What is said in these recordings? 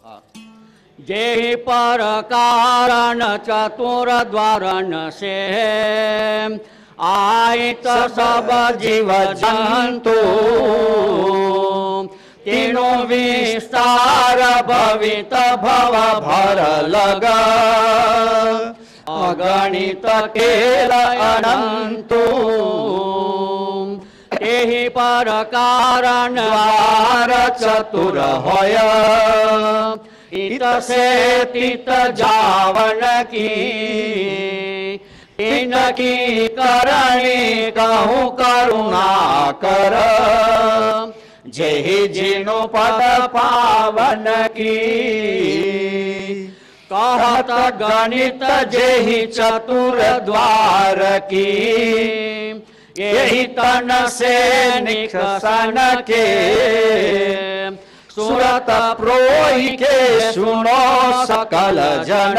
जेहि पर कारण चतुर द्वारण से आयत सब जीव जंतु तेनो विस्तार भवित भव भर लग अगणित खेल अनंतु तेहि पर कारण द्वार चतुर होय इत से तित जावन की इनकी करणी कहूँ करुणा कर जेहि जिनु पद पावन की कहत गणित जेहि चतुर द्वार की यही तन से निकसन के सुरत प्रोहि के सुनो सकल जन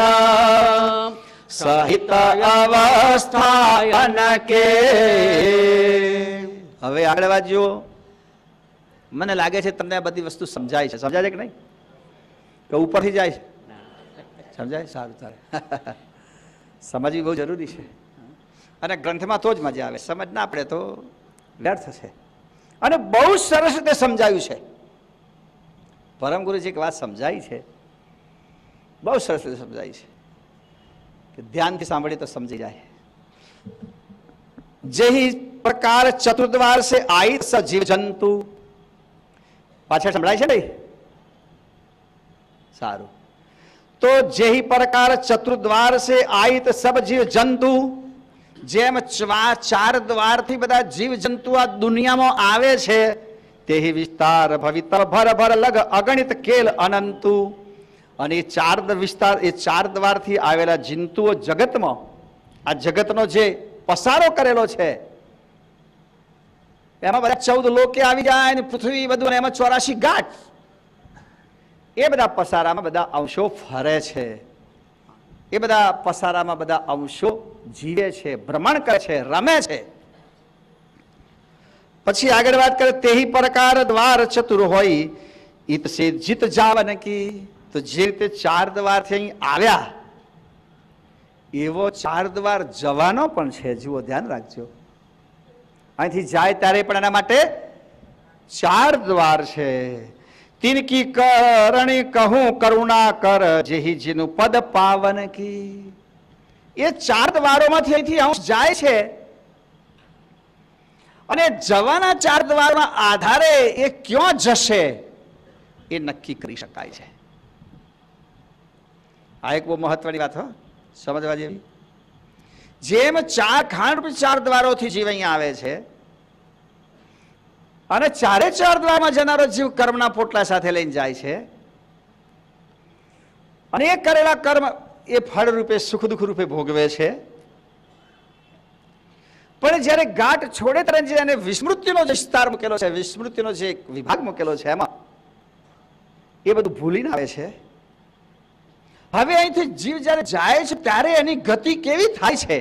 सहित अवस्थायन के। હવે આગળ વાંચજો. મને લાગે છે તમને આ બધી વસ્તુ સમજાય છે. સમજાય છે કે નહીં? કે ઉપરથી જાય છે? સમજાય? સારું સારું. સમજવી બહુ જરૂરી છે અને ગ્રંથમાં તો જ મજા આવે. સમજ ના પડે તો વ્યર્થ છે. અને બહુ સરસ રીતે સમજાયું છે. પરમ ગુરુજી એક વાત સમજાઈ છે, બહુ સરસ રીતે સમજાઈ છે કે ધ્યાનથી સાંભળીએ તો સમજી જાય. જેहि प्रकार चतुर्द्वार से आयित स जीव जंतु. पाछળ સંભળાય છે ને? સારું. તો જેहि प्रकार चतुर्द्वार से आयित सब जीव जंतु, જેમ ચાર દ્વારથી બધા જીવ જંતુ આ દુનિયામાં આવે છે તેહી વિસ્તાર ભવિત ભર ભર લગ અગણિત કેલ અનંતુ. અને એ ચાર વિસ્તાર, એ ચાર દ્વારથી આવેલા જંતુઓ જગતમાં, આ જગતનો જે પસારો કરેલો છે એમાં બધા 14 લોકે આવી જાય ને પૃથ્વી બધું, એમાં 84 ગાંઠ, એ બધા પસારામાં બધા અંશો ફરે છે. એ બધા પસારામાં બધા અંશો જીવે છે, ભ્રમણ કરે છે, રમે છે. પછી આગળ વાત કરે તેહી પ્રકાર દ્વાર ચતુર હોય ઈત સે જીત જાવન કી. તો જે રીતે ચાર દ્વારથી અહીં આવ્યા એવો ચાર દ્વાર જવાનો પણ છે. જુઓ, ધ્યાન રાખજો. અહીંથી જાય ત્યારે પણ એના માટે ચાર દ્વાર છે. તિનકી કરણી કહું કરુણા કર જેહી જેનું પદ પાવન કી. એ ચાર દ્વારોમાંથી અહીંથી અંશ જાય છે અને જવાના ચાર દ્વારના આધારે એ ક્યાં જશે એ નક્કી કરી શકાય છે. આ એક બહુ મહત્વની વાત, સમજવા જેવી. જેમ ચાર ખાંડ ચાર દ્વારોથી જીવ અહીંયા આવે છે અને ચારે ચાર દ્વારમાં જનારો જીવ કર્મના પોટલા સાથે લઈને જાય છે અને એ કરેલા કર્મ એ ફળ રૂપે સુખ દુઃખ રૂપે ભોગવે છે. પણ જયારે ગાંઠ છોડે ત્યારે એને વિસ્મૃતિનો જે વિસ્તાર મૂકેલો છે, વિસ્મૃતિનો જે વિભાગ મૂકેલો છે એમાં એ બધું ભૂલીને આવે છે. હવે અહીંથી જીવ જયારે જાય છે ત્યારે એની ગતિ કેવી થાય છે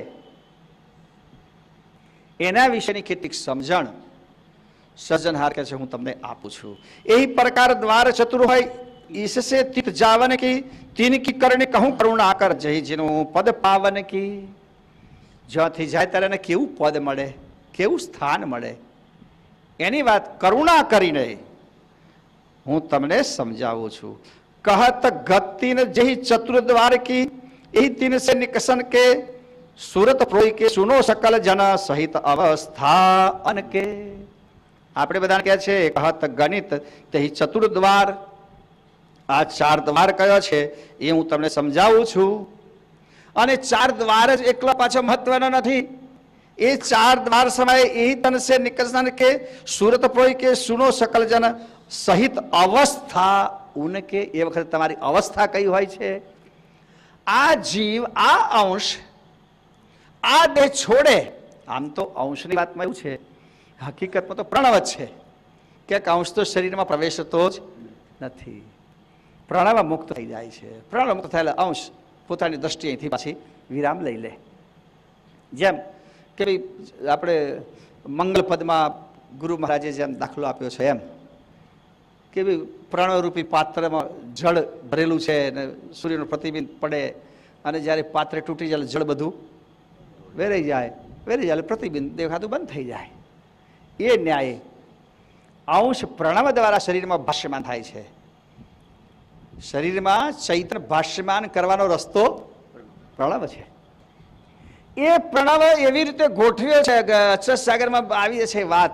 એના વિશેની કેટલીક સમજણ સર્જનહાર કહે છે હું તમને આપું છું. એ પ્રકાર દ્વાર ચતુર હોય ઈસસે તિત જાવન કી તિનકી કરને કહું કરુણા કર જઈ જેનું પદ પાવન કી. જ્યાંથી જાય ત્યારે એને કેવું પદ મળે, કેવું સ્થાન મળે એની વાત કરુણા કરીને હું તમને સમજાવું છું. कहत गतिन जही चतुर द्वार की यही तीन से निकसन के सूरत प्रोई के सुनो सकल जना सहित अवस्था अनके. આપણે બધાને કહે છે કહત ગણિત તેહી ચતુર દ્વાર. આ ચાર દ્વાર કયો છે એ હું તમને સમજાવું છું. અને ચાર દ્વાર જ એકલા પાછો મહત્વનો નથી. એ ચાર દ્વાર સમયે એ તન સે નિકसन के सूरत प्रोई के सुनो सकल जन सहित अवस्था उनके. એ વખતે તમારી અવસ્થા કઈ હોય છે? આ જીવ, આ અંશ આ દેહ છોડે. આમ તો અંશની વાતમાં એવું છે, હકીકતમાં તો પ્રણવ જ છે. ક્યાંક અંશ તો શરીરમાં પ્રવેશતો જ નથી. પ્રણવ મુક્ત થઈ જાય છે. પ્રણવ મુક્ત થયેલા અંશ પોતાની દ્રષ્ટિએ અહીંથી પાછી વિરામ લઈ લે. જેમ કે ભાઈ આપણે મંગલ પદમાં ગુરુ મહારાજે જેમ દાખલો આપ્યો છે એમ કેવી પ્રણવરૂપી પાત્રમાં જળ ભરેલું છે અને સૂર્યનું પ્રતિબિંબ પડે અને જ્યારે પાત્ર તૂટી જાય જળ બધું વેરાઈ જાય પ્રતિબિંબ દેખાતું બંધ થઈ જાય. એ ન્યાય અંશ પ્રણવ દ્વારા શરીરમાં ભાષ્યમાન થાય છે. શરીરમાં ચૈતન્ય ભાષ્યમાન કરવાનો રસ્તો પ્રણવ છે. એ પ્રણવ એવી રીતે ગોઠવ્યો છે કે અક્ષર સાગરમાં આવી છે વાત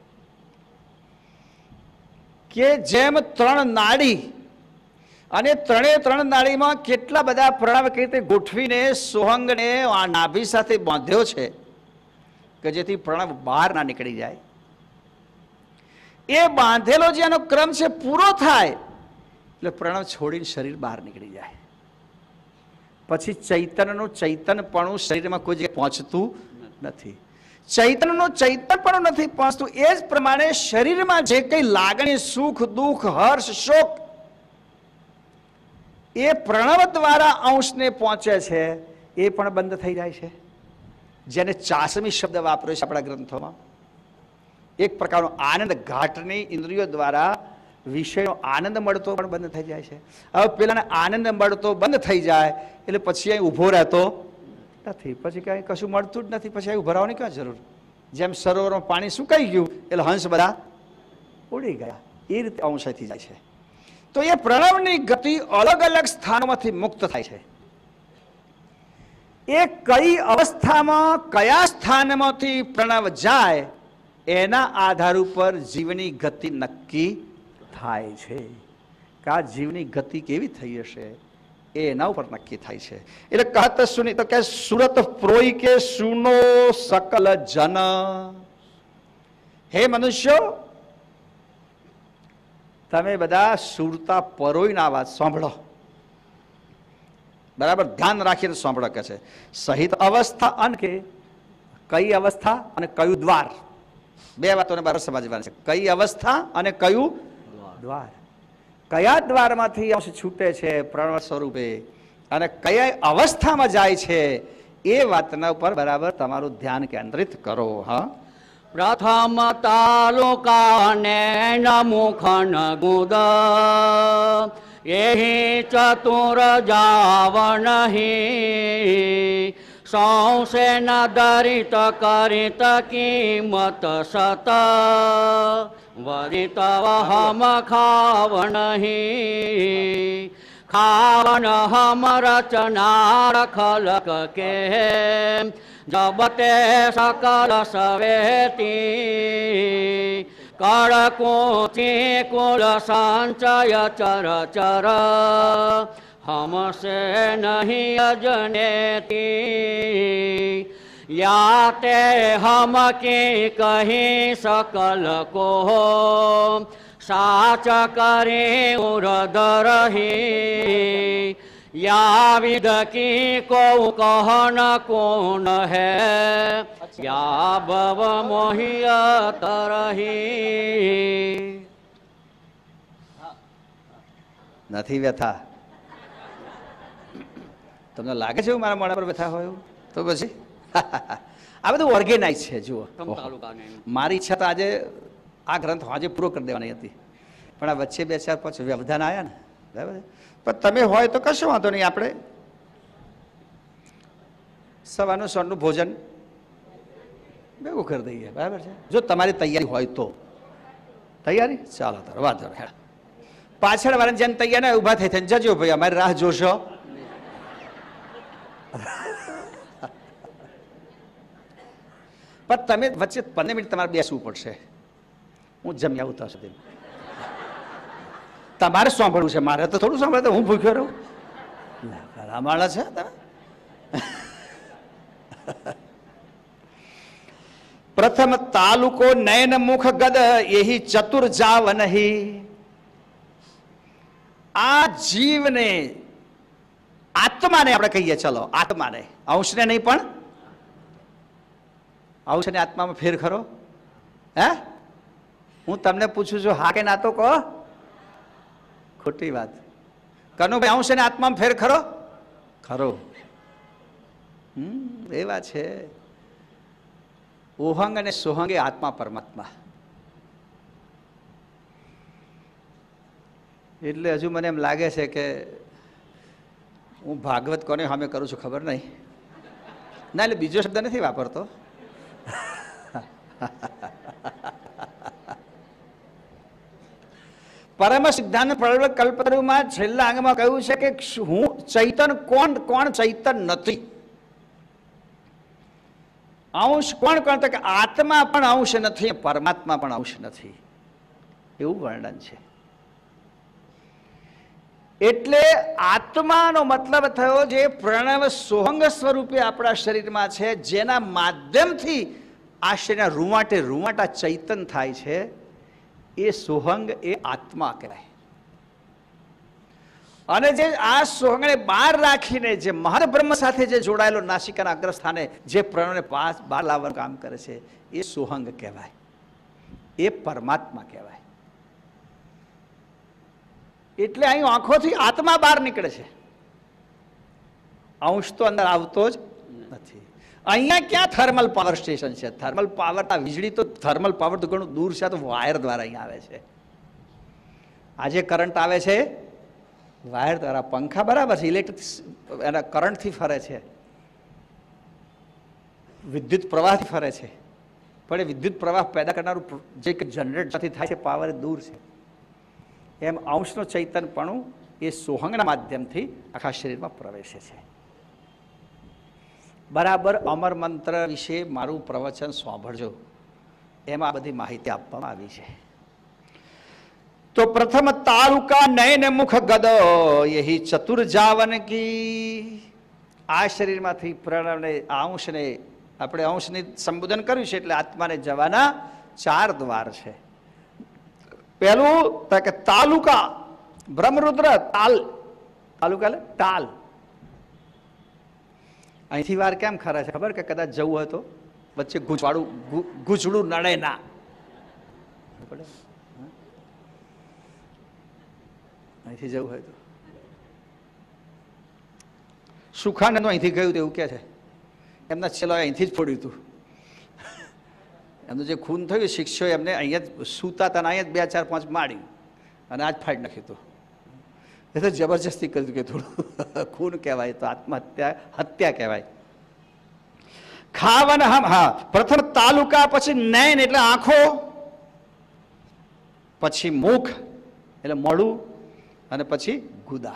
કે જેમ 3 નાડી અને 3 નાડીમાં કેટલા બધા પ્રણવ કઈ રીતે ગોઠવીને સોહંગને આ નાભી સાથે બાંધ્યો છે કે જેથી પ્રણવ બહાર ના નીકળી જાય. એ બાંધેલો જે એનો ક્રમ છે પૂરો થાય એટલે પ્રણવ છોડીને શરીર બહાર નીકળી જાય. પછી ચૈતન્યનું ચૈતન્યપણું શરીરમાં કોઈ જગ્યાએ પહોંચતું નથી. ચૈતન્યનું ચૈતન્યપણું નથી પહોંચતું. એ જ પ્રમાણે શરીરમાં જે કઈ લાગણી, સુખ, દુઃખ, હર્ષ, શોક એ પ્રણવ દ્વારા અંશને પહોંચે છે એ પણ બંધ થઈ જાય છે. જેને ચાસમી શબ્દ વાપર્યો છે આપણા ગ્રંથોમાં. એક પ્રકારનો આનંદ ઘાટની ઇન્દ્રિયો દ્વારા વિષયનો આનંદ મળતો પણ બંધ થઈ જાય છે. હવે પેલાને આનંદ મળતો બંધ થઈ જાય એટલે પછી અહીં ઊભો રહેતો નથી. પછી કાંઈ કશું મળતું જ નથી. પછી અહીં ઊભા રહેવાની ક્યાં જરૂર? જેમ સરોવરમાં પાણી સુકાઈ ગયું એટલે હંસ બધા ઉડી ગયા. એ રીતે અંશથી જાય છે. તો એ પ્રણવની ગતિ અલગ અલગ સ્થાનોમાંથી મુક્ત થાય છે. એ કઈ અવસ્થામાં કયા સ્થાનમાંથી પ્રણવ જાય એના આધાર ઉપર જીવની ગતિ નક્કી થાય છે. કે આ જીવની ગતિ કેવી થઈ હશે એના ઉપર નક્કી થાય છે. એટલે કહત સુની તો કે સુરત પ્રોઈ કે સુનો સકલ જન. હે મનુષ્યો, તમે બધા સુરતા પરોઈના વાત સાંભળો. બરાબર ધ્યાન રાખીને સાંભળો. કે છે સહિત અવસ્થા અને કે કઈ અવસ્થા અને કયું દ્વાર. બે વાતોને બરાબર સમજવાની છે. કઈ અવસ્થા અને કયું દ્વાર. કયા દ્વારમાંથી અંશ છૂટે છે પ્રણવ સ્વરૂપે અને કયા અવસ્થામાં જાય છે એ વાતના ઉપર બરાબર તમારું ધ્યાન કેન્દ્રિત કરો. હા, પ્રથમ તાલુકાને મુખન ગુદ એહી ચતુર જાવનહી સૌસે ન દરિત કરિત કિંમત સત વરિત વહમ ખાવનહી ખાવન હમ રચનાર ખલક કે જબતે સકલ સવેતી કળકુથી કુલ સંચય ચર ચર हमसे नहीं अजनेती याते हम की कहीं सकल को साच करे उरद रही या विद की को कहन कौन है या भव मोहियत रही. નથી વ્યથા? તમને લાગે છે મારા મોઢા પર વ્યથા હોય? તો પછી આ બધું ઓર્ગેનાઇઝ છે. જુઓ, મારી ઈચ્છા તો આજે આ ગ્રંથ આજે પૂરો કરી દેવાની હતી, પણ આ વચ્ચે 2-4-5 વ્યવધાન આવ્યા ને, બરાબર. પણ તમે હોય તો કશો વાંધો નહીં. આપણે સવારનું સાંજનું ભોજન ભેગું કરી દઈએ, બરાબર છે. જો તમારી તૈયારી હોય તો. તૈયારી? ચાલો તારો વાંધો નહીં. પાછળ વાળાને જેમ તૈયાર ના ઉભા થઈ થઈને જજો ભાઈ, અમારી રાહ જોશો. પણ તમે વચ્ચે 15 મિનિટ તમારે બેસવું પડશે. હું જમી આવું ત્યાં સુધી. તમારે સાંભળવું છે, મારે તો થોડું સાંભળે. હું ભૂખ્યો રહું? માળા છે તમે. પ્રથમ તાલુકો નયન મુખ ગદ એહી ચતુર જાવ નહીં. આ જીવને, આત્માને આપણે કહીએ, ચલો આત્માને, અંશને નહીં, પણ અંશ ને આત્મામાં ફેર ખરો? હે, હું તમને પૂછું છું, હા કે ના તો કહો. ખોટી વાત. કનુભાઈ, અંશ ને આત્મામાં ફેર ખરો? ખરો. એ વાત છે. ઓહંગ અને સોહંગ એ આત્મા પરમાત્મા. એટલે હજુ મને એમ લાગે છે કે હું ભાગવત કોને સામે કરું છું ખબર નહીં. ના, એટલે બીજો શબ્દ નથી વાપરતો. પરમ સિદ્ધાંત પ્રવર્તક કલ્પતરુમાં છેલ્લા અંગમાં કહ્યું છે કે હું ચૈતન કોણ કોણ ચૈતન નથી. અંશ કોણ કોણ તો કે આત્મા પણ અંશ નથી, પરમાત્મા પણ અંશ નથી, એવું વર્ણન છે. એટલે આત્માનો મતલબ થયો જે પ્રણવ સોહંગ સ્વરૂપે આપણા શરીરમાં છે, જેના માધ્યમથી આ શરીરના રૂવાટે રૂવાટા ચૈતન થાય છે, એ સોહંગ એ આત્મા કહેવાય. અને જે આ સોહંગને બહાર રાખીને જે મહાન બ્રહ્મ સાથે જે જોડાયેલો નાસિકાના અગ્રસ્થાને જે પ્રણવને બહાર લાવવાનું કામ કરે છે, એ સોહંગ કહેવાય, એ પરમાત્મા કહેવાય. એટલે અહીં આંખોથી આત્મા બહાર નીકળે છે, અંશ તો અંદર આવતો જ નથી. અહીંયા ક્યાં થર્મલ પાવર સ્ટેશન છે? થર્મલ પાવર, આ વીજળી તો થર્મલ પાવર તો ઘણું દૂર છે, તો વાયર દ્વારા અહીંયા આવે છે. આજે કરંટ આવે છે વાયર દ્વારા. પંખા બરાબર છે, ઇલેક્ટ્રિક એના કરંટથી ફરે છે, વિદ્યુત પ્રવાહથી ફરે છે, પણ એ વિદ્યુત પ્રવાહ પેદા કરનારું જે જનરેટરથી થાય છે પાવર એ દૂર છે. એમ અંશનો ચૈતનપણું એ સોહંગના માધ્યમથી આખા શરીરમાં પ્રવેશે છે. બરાબર અમર મંત્ર વિશે મારું પ્રવચન સાંભળજો, એમાં બધી માહિતી આપવામાં આવી છે. તો પ્રથમ તાલુકા નયન મુખ ગદ યહી ચતુર જાવન કી. આ શરીરમાંથી પ્રણવને અંશને આપણે અંશને સંબોધન કર્યું છે, એટલે આત્માને જવાના 4 દ્વાર છે. પહેલું કે તાલુકા બ્રહ્મરુદ્ર તાલ. તાલુકા એટલે તાલ. અહીંથી વાર કેમ ખરા છે ખબર? કે કદાચ જવું હોય તો વચ્ચે ગૂંચડું નડે ના. અહીંથી જવું હોય તો સુખાનંદ અહીંથી ગયું એવું કે છે, એમના છેલ્લો અહીંથી જ ફોડ્યું હતું. એમનું જે ખૂન થયું શિષ્યો એમને અહીંયા જ સૂતા હતા, અહીંયા જ 2 4 5 માર્યું અને આજ ફાડી નાખ્યું હતું. એ તો જબરજસ્તી કર્યું કે થોડું ખૂન કહેવાય તો આત્મહત્યા, હત્યા કહેવાય. ખાવન હમ, હા, પ્રથમ તાલુકા, પછી નયન એટલે આંખો, પછી મુખ એટલે મોઢું, અને પછી ગુદા.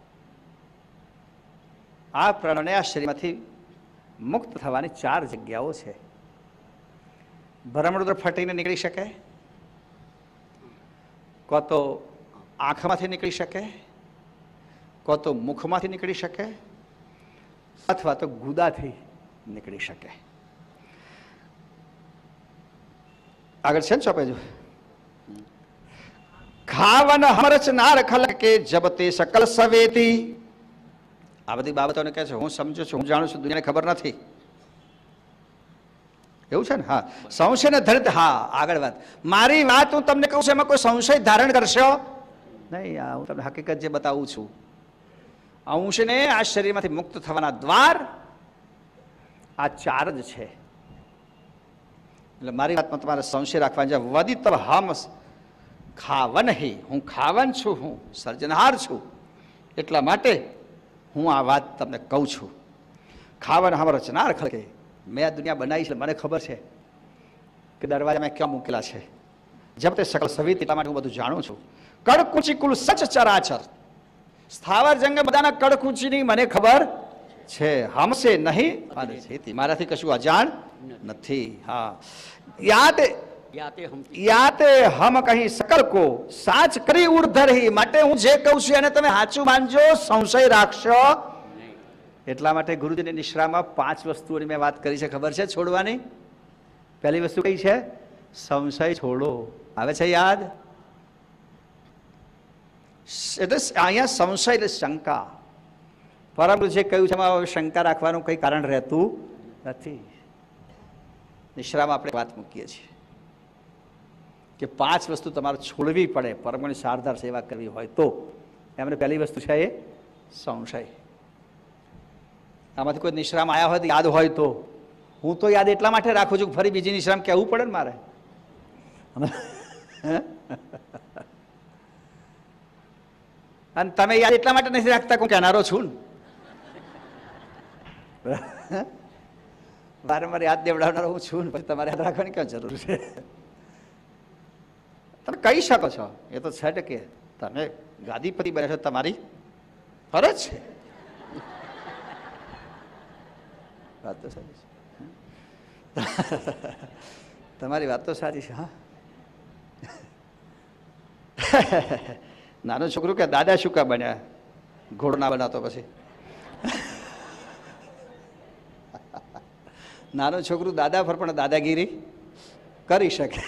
આ પ્રાણને આ શરીરમાંથી મુક્ત થવાની 4 જગ્યાઓ છે. બ્રહ્મરુદ્ર ફટીને નીકળી શકે, કો તો આંખમાંથી નીકળી શકે, કો તો મુખમાંથી નીકળી શકે, અથવા તો ગુદાથી નીકળી શકે. આગળ છે ને ચોપેજો. ખાવન હમરચ નાર ખલક કે જબ તે સકલ સવેતી. આ બધી બાબતોને કહે છે હું સમજુ છું, હું જાણું છું, દુનિયાને ખબર નથી, એવું છે ને? હા, સંશય ને ધરિત. હા, આગળ વાત, મારી વાત હું તમને કહું છું, એમાં કોઈ સંશય ધારણ કરશો નહીં. હું તમને હકીકત જે બતાવું છું. અંશને આ શરીરમાંથી મુક્ત થવાના દ્વાર આ 4 જ છે. એટલે મારી વાતમાં તમારે સંશય રાખવાની છે. વદિત હમ ખાવન હી, હું ખાવન છું, હું સર્જનહાર છું, એટલા માટે હું આ વાત તમને કહું છું. ખાવન હમ રચનાર ખલકે, મેં આ દુનિયા બનાવી છે, મને ખબર છે કે દરવાજા મેં ક્યાં મૂકેલા છે. જબ તે સકલ સવિત, એટલા માટે હું બધું જાણું છું. કડકુચી કુલ સચ ચરાચર, સ્થાવર જંગ બધાના કડકુચીની મને ખબર છે. હમસે નહીં અને મારાથી કશું અજાણ નથી. હા, યાતે હમ કહી સકલ કો સાચ કરી ઉર્ધર હી. માટે હું જે કહું છું એને તમે સાચું માનજો, સંશય રાખશો. એટલા માટે ગુરુજીની નિશ્રામાં 5 વસ્તુઓની મેં વાત કરી છે, ખબર છે છોડવાની? પહેલી વસ્તુ કઈ છે? સંશય છોડો. આવે છે યાદ? એટલે અહીંયા સંશય એટલે શંકા. પરંતુ જે કહ્યું છે એમાં શંકા રાખવાનું કંઈ કારણ રહેતું નથી. નિશ્રામાં આપણે વાત મૂકીએ છીએ કે 5 વસ્તુ તમારે છોડવી પડે પરમની સારધાર સેવા કરવી હોય તો. એમને પહેલી વસ્તુ છે એ સંશય. આમાંથી કોઈ નિશ્રામ આવ્યા હોય તો યાદ હોય તો. હું તો યાદ એટલા માટે રાખું છું, ફરી બીજી નિશ્રામ કહેવું પડે ને મારે. અને તમે યાદ એટલા માટે નથી રાખતા કે હું કહેનારો છું ને. વારંવાર યાદ દેવડાવનારો હું છું ને, પછી તમારે યાદ રાખવાની ક્યાં જરૂર છે? તમે કહી શકો છો, એ તો 100% તમે ગાદીપતિ બન્યા છો, તમારી ફરજ છે. વાત તો સારી છે, તમારી વાત તો સારી છે. હા, નાનું છોકરું કે દાદા શું કા બન્યા, ઘોડો ના બનાતો પછી. નાનું છોકરું દાદા પર પણ દાદાગીરી કરી શકે.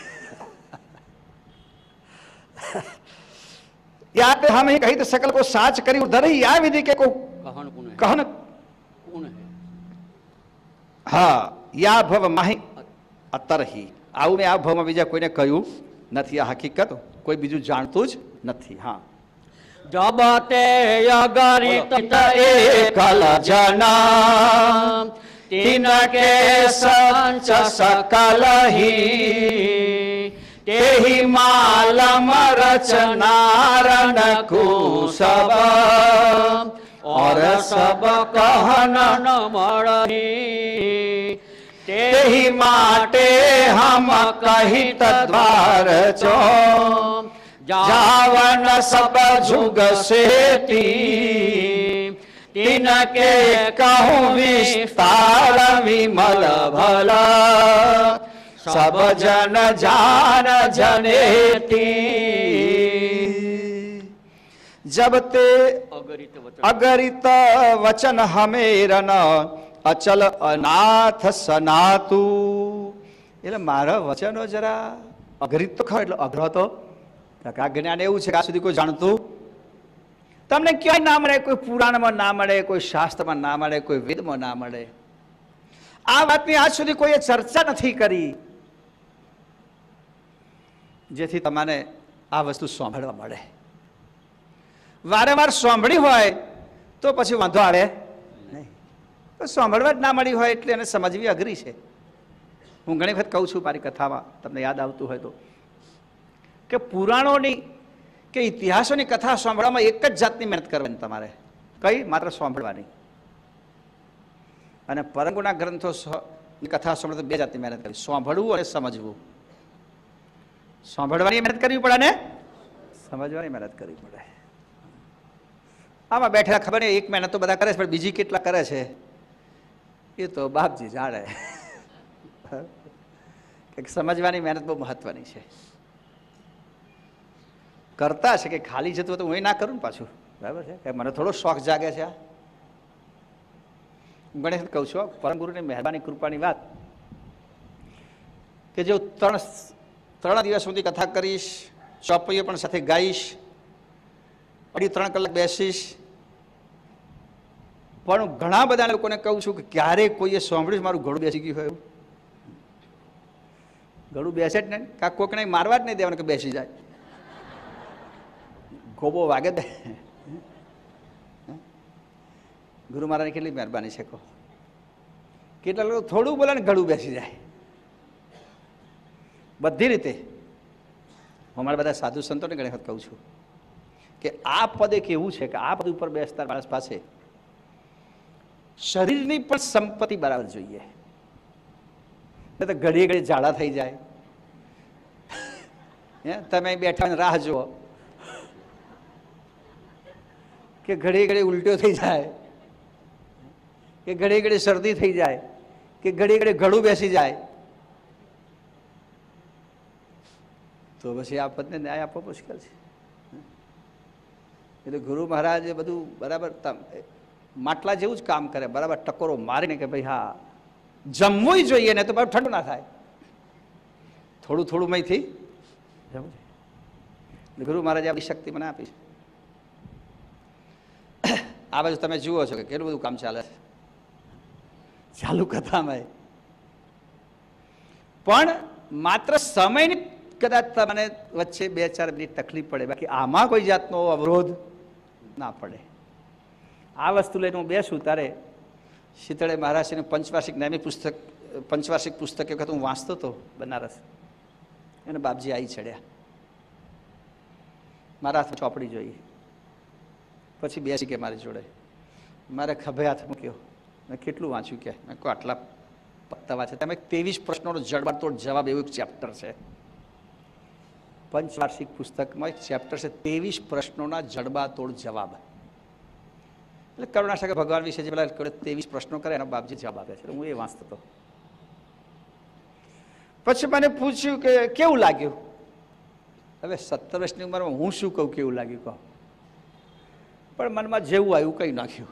याद हम ही कही तो सकल को साच करी उधर ही या विधि के को कहन हाँ या भव माही अतर ही આવું મેં આ ભવમાં બીજા કોઈને કહ્યું નથી. આ હકીકત કોઈ બીજું જાણતું જ નથી. હા, જબતે અગરિત એકલ જના તિનકે સંચ સકલ હી તેહી માલમ રચનારણ કુસબ और सब कहन न મળહી તેહી માટે હમ કહી તદ્વાર ચો જાવન સબ જુગ સેતી તિનકે કહું વિસ્તાર વિમલ ભલા સબ જન જાન જનેતી. जब ते अगरित वचन हमेरन अचल अनाथ सनातु. એટલે મારા વચનો જરા અઘરિત તો ખરો, એટલે અઘરો તો આ જ્ઞાન એવું છે કે આ સુધી કોઈ જાણતું તમને ક્યાંય ના મળે, કોઈ પુરાણમાં ના મળે, કોઈ શાસ્ત્રમાં ના મળે, કોઈ વેદમાં ના મળે. આ વાતની આજ સુધી કોઈએ ચર્ચા નથી કરી, જેથી તમને આ વસ્તુ સાંભળવા મળે. વારંવાર સાંભળી હોય તો પછી વાંધો આવે નહીં, સાંભળવા જ ના મળી હોય એટલે એને સમજવી અઘરી છે. હું ઘણી વખત કહું છું મારી કથામાં, તમને યાદ આવતું હોય તો, કે પુરાણોની કે ઇતિહાસોની કથા સાંભળવામાં એક જ જાતની મહેનત કરવાની તમારે. કઈ? માત્ર સાંભળવાની. અને પરંગુના ગ્રંથો કથા સાંભળવા બે જાતની મહેનત કરવી, સાંભળવું અને સમજવું. સાંભળવાની મહેનત કરવી પડે ને સમજવાની મહેનત કરવી પડે. આમાં બેઠેલા ખબર નહીં, એક મહેનત તો બધા કરે છે, પણ બીજી કેટલા કરે છે એ તો બાપજી જાણે. કે સમજવાની મહેનત બહુ મહત્વની છે. કરતા છે કે ખાલી જતું હોય તો હું ના કરું ને પાછું, બરાબર છે કે મને થોડો શોખ જાગે છે. હું ગણેશ કહું છું, પરમ ગુરુની મહેરબાની કૃપાની વાત કે જો ત્રણ દિવસ સુધી કથા કરીશ, ચોપડીઓ પણ સાથે ગાઈશ, 2.5-3 કલાક બેસીશ, પણ ઘણા બધા લોકોને કહું છું કે ક્યારેક કોઈએ સાંભળ્યું મારું ગળું બેસી ગયું હોય. ગળું બેસે જ ને, કાંક કોઈકને મારવા જ નહીં દેવાનું કે બેસી જાય, ગોબો વાગે દે. ગુરુ મહારાજની કેટલી મહેરબાની છે કહો. કેટલા લોકો થોડું બોલે ને ગળું બેસી જાય બધી રીતે. હું મારા બધા સાધુ સંતોને ઘણી વખત કહું છું કે આ પદ એક એવું છે કે આ પદ ઉપર બેસતા માણસ પાસે શરીરની પણ સંપત્તિ બરાબર જોઈએ. તો ઘડીએ ઘડી ઝાડા થઈ જાય, તમે બેઠા રાહ જુઓ, કે ઘડીએ ઘડી ઉલટ્યો થઈ જાય, કે ઘડીએ ઘડી શરદી થઈ જાય, કે ઘડીએ ઘડી ગળું બેસી જાય, તો પછી આ પદને ન્યાય આપવો મુશ્કેલ છે. એટલે ગુરુ મહારાજે બધું બરાબર માટલા જેવું જ કામ કરે, બરાબર ટકોરો મારીને કે ભાઈ હા જમવું જોઈએ ને તો બરાબર ઠંડુ ના થાય, થોડું થોડું મયથી જમવું જોઈએ. ગુરુ મહારાજે આપણી શક્તિ મને આપી છે. આ બાજુ તમે જુઓ છો કે કેટલું બધું કામ ચાલે છે ચાલુ કથામાં, પણ માત્ર સમયની કદાચ તમને વચ્ચે 2-4 મિનિટ તકલીફ પડે, બાકી આમાં કોઈ જાતનો અવરોધ ના પડે. આ વસ્તુ લઈને હું બેસું ત્યારે શીતળે મહારાજનું પંચવાર્ષિક પુસ્તક વખત હું વાંચતો હતો બનારસ, એને બાપજી આવી ચડ્યા, મારા હાથમાં ચોપડી જોઈએ. પછી બેસી કે મારી જોડે, મારે ખભે હાથ મૂક્યો, મેં કેટલું વાંચ્યું કે મેં કહું આટલા પત્તા વાંચ્યા. તમે 23 પ્રશ્નોનો જડબાતોડ જવાબ એવું એક ચેપ્ટર છે પંચવાર્ષિક પુસ્તકમાં, એક ચેપ્ટર છે 23 પ્રશ્નોના જડબાતોડ જવાબ. એટલે કરુણાસાગર ભગવાન વિશે જે પેલા 23 પ્રશ્નો કરે એનો બાપજી જવાબ આપે છે. હું એ વાંચતો હતો. પછી મને પૂછ્યું કે કેવું લાગ્યું. હવે 17 વર્ષની ઉંમરમાં હું શું કહું કેવું લાગ્યું કહો, પણ મનમાં જેવું આવ્યું કહી નાખ્યું.